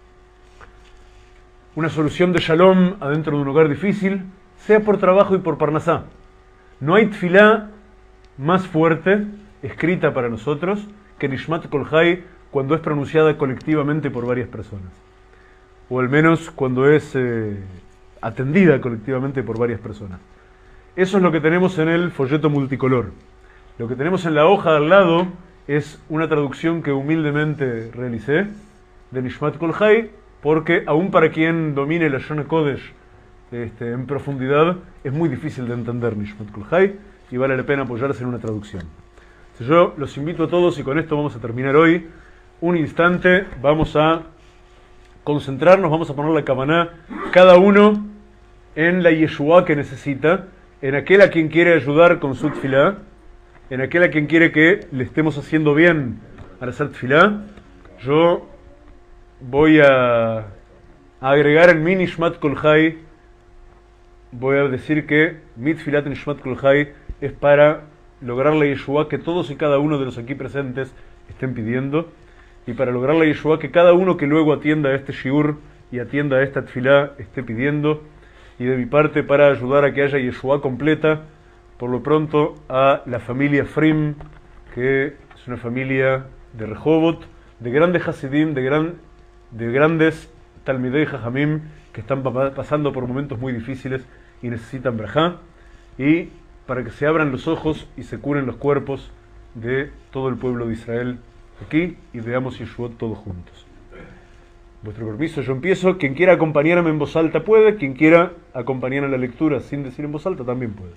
una solución de shalom adentro de un hogar difícil, sea por trabajo y por parnasá. No hay tefilá más fuerte escrita para nosotros que Nishmat Kol Chai cuando es pronunciada colectivamente por varias personas. O al menos cuando es eh, atendida colectivamente por varias personas. Eso es lo que tenemos en el folleto multicolor. Lo que tenemos en la hoja al lado es una traducción que humildemente realicé de Nishmat Kol Chai, porque aún para quien domine la Shona Kodesh este, en profundidad, es muy difícil de entender Nishmat Kol Chai y vale la pena apoyarse en una traducción. Entonces yo los invito a todos, y con esto vamos a terminar hoy, un instante, vamos a concentrarnos, vamos a poner la kavaná, cada uno en la Yeshua que necesita, en aquel a quien quiere ayudar con su tefilá, en aquel a quien quiere que le estemos haciendo bien al hacer tefilá. Yo voy a, a agregar en mi Nishmat Kol Chai, voy a decir que mi tefilá Nishmat Kol Chai es para lograr la Yeshua que todos y cada uno de los aquí presentes estén pidiendo, y para lograr la Yeshua que cada uno que luego atienda a este shiur y atienda a esta tefilá esté pidiendo, y de mi parte para ayudar a que haya Yeshua completa, por lo pronto a la familia Frim, que es una familia de Rehovot, de grandes Hasidim, de, gran, de grandes Talmidei Jajamim, que están pasando por momentos muy difíciles y necesitan brajá, y para que se abran los ojos y se curen los cuerpos de todo el pueblo de Israel aquí, y veamos Yeshua todos juntos. Vuestro permiso, yo empiezo. Quien quiera acompañarme en voz alta puede, quien quiera acompañar a la lectura sin decir en voz alta también puede.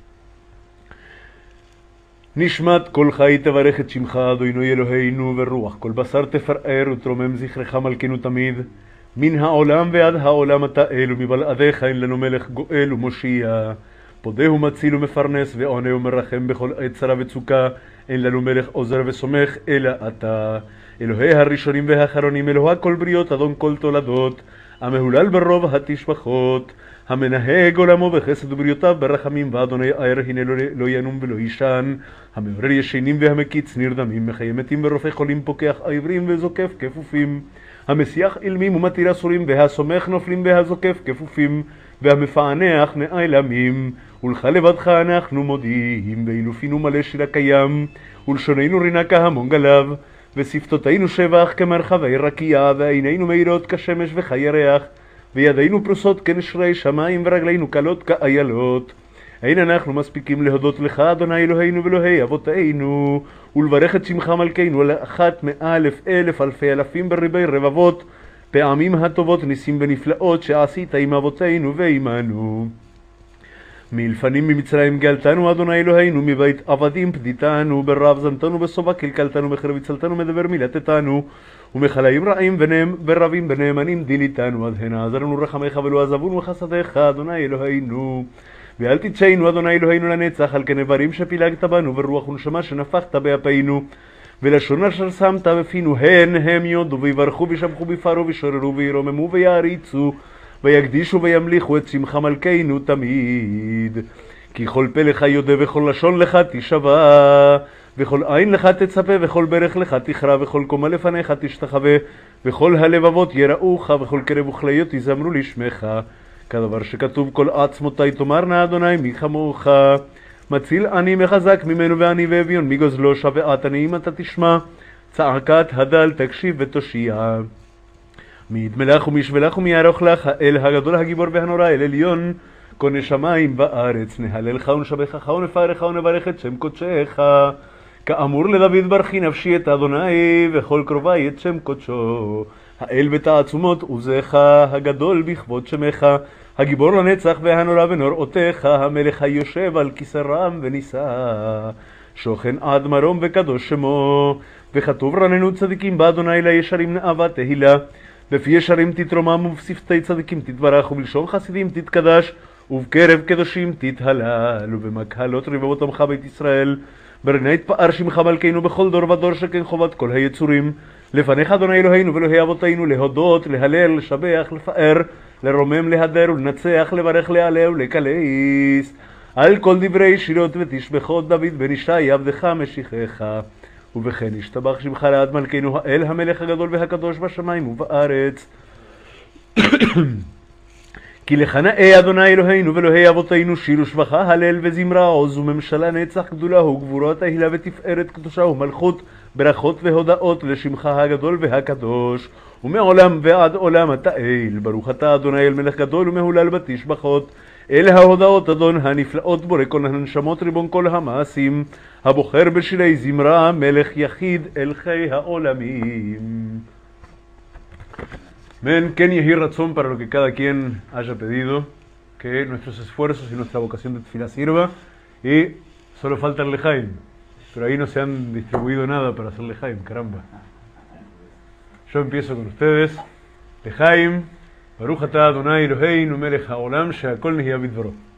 Nishmat Kol Chai tevarech et shimcha Adonai Eloheinu veruach kol basar tefarer utromem zichrecha malkenu tamid min haolam ve'ad haolam ata elu mibal'adecha in lanu melech goel u'moshia podehu matzil u'mefarnes ve'oneh u'merachem bechol עת צרה וצוקה אין לנו מלך עוזר וסומך אלא אתה אלוהי הראשונים והאחרונים אלוה כל בריות אדון כל תולדות המהולל ברוב התשבחות המנהג עולמו בחסד ובריותיו ברחמים ואדוני הער הנה לא ינום ולא יישן המעורר ישנים והמקיץ נרדמים מחיה מתים ורופא חולים פוקח עיוורים וזוקף כפופים המסיח אילמים ומתיר אסורים והסומך נופלים והזוקף כפופים והמפענח נעלמים ולך לבדך אנחנו מודיעים ואילופינו מלא של הקיים ולשוננו רינה כהמון גלב ושפתותינו שבח כמרחבי רקיע ועינינו מאירות כשמש וכירח וידינו פרוסות כנשרי שמיים ורגלינו קלות כאיילות. אין אנחנו מספיקים להודות לך אדוני אלוהינו ואלוהי אבותינו ולברך את שמך מלכנו לאחת מאלף אלף אלפי אלפים בריבי רבבות פעמים הטובות ניסים ונפלאות שעשית עם אבותינו ועמנו. מלפנים ממצרים גאלתנו אדוני אלוהינו, מבית עבדים פדיתנו, ברב זנתנו בשובע קלקלתנו, מחרב הצלתנו, מדבר מילתתנו, ומחלאים רעים ורבים בנאמנים דילתנו, עד הנה עזרנו רחמך ולא עזבונו וחסדיך אדוני אלוהינו. ואל תדשנו אדוני אלוהינו לנצח על כנברים שפילגת בנו, ורוח ונשמה שנפחת באפינו, ולשון אשר שמת בפינו, הן הם יודו ויברכו וישבחו בפרו וישוררו וירוממו ויעריצו ויקדישו וימליכו את שמך מלכנו תמיד. כי כל פה לך יודע וכל לשון לך תשבע, וכל עין לך תצפה, וכל ברך לך תכרע, וכל קומה לפניך תשתחווה, וכל הלבבות יראוך, וכל קרב וכליות יזמרו לשמך. כדבר שכתוב, כל עצמותי תאמרנה אדוני מי כמוך. מציל אני מחזק ממנו, ואני ואביון מגוזלו, שוועת עניים אתה תשמע, צעקת הדל תקשיב ותושיע. מי ידמה לך ומי ישווה לך ומי יערוך לך, האל הגדול הגיבור והנורא, אל עליון קונה שמיים בארץ. נהללך ונשבחך ונפארך ונברך את שם קודשך, כאמור לדוד ברכי נפשי את אדוני, וכל קרובי את שם קודשו. האל בתעצומות עוזך, הגדול בכבוד שמך, הגיבור לנצח והנורא ונוראותיך, המלך היושב על כיסא רם ונישא, שוכן עד מרום וקדוש שמו. וכתוב רננו צדיקים באדוני לישרים נאווה תהילה, בפי ישרים תתרומם ובשפתי צדיקים תתברך, ובלשון חסידים תתקדש, ובקרב קדושים תתהלל, ובמקהלות רבבות עמך בית ישראל, ברנה יתפאר שמך מלכנו בכל דור ודור, שכן חובת כל היצורים. לפניך אדוני אלוהינו ואלוהי אבותינו, להודות, להלל, לשבח, לפאר, לרומם, להדר ולנצח, לברך, להעלה ולקלס על כל דברי שירות ותשבחות דוד בן ישי עבדך משיחך. ובכן ישתבח שמך לעד מלכנו, האל המלך הגדול והקדוש בשמיים ובארץ. כי לך נאה אדוני אלוהינו ואלוהי אבותינו, שיר ושבחה, הלל וזמרה, עוז וממשלה, נצח גדולה וגבורה, תהילה ותפארת, קדושה ומלכות, ברכות והודאות לשמך הגדול והקדוש, ומעולם ועד עולם אתה אל. ברוך אתה אדוני אל מלך גדול ומהולל בתשבחות, אל ההודאות אדון הנפלאות, בורא כל הנשמות, ריבון כל המעשים, הבוחר בשירי זמרה, מלך יחיד אל חי העולמים. Men, que ni hay razón para lo que cada quien haya pedido, que nuestros esfuerzos y nuestra vocación de tefilá sirva, y solo falta el lejaim, pero ahí no se han distribuido nada para hacer lejaim, caramba. Yo empiezo con ustedes. Lejaim, Baruch atah Adonai Eloheinu melech haolam, she'akol nihya bidvaro.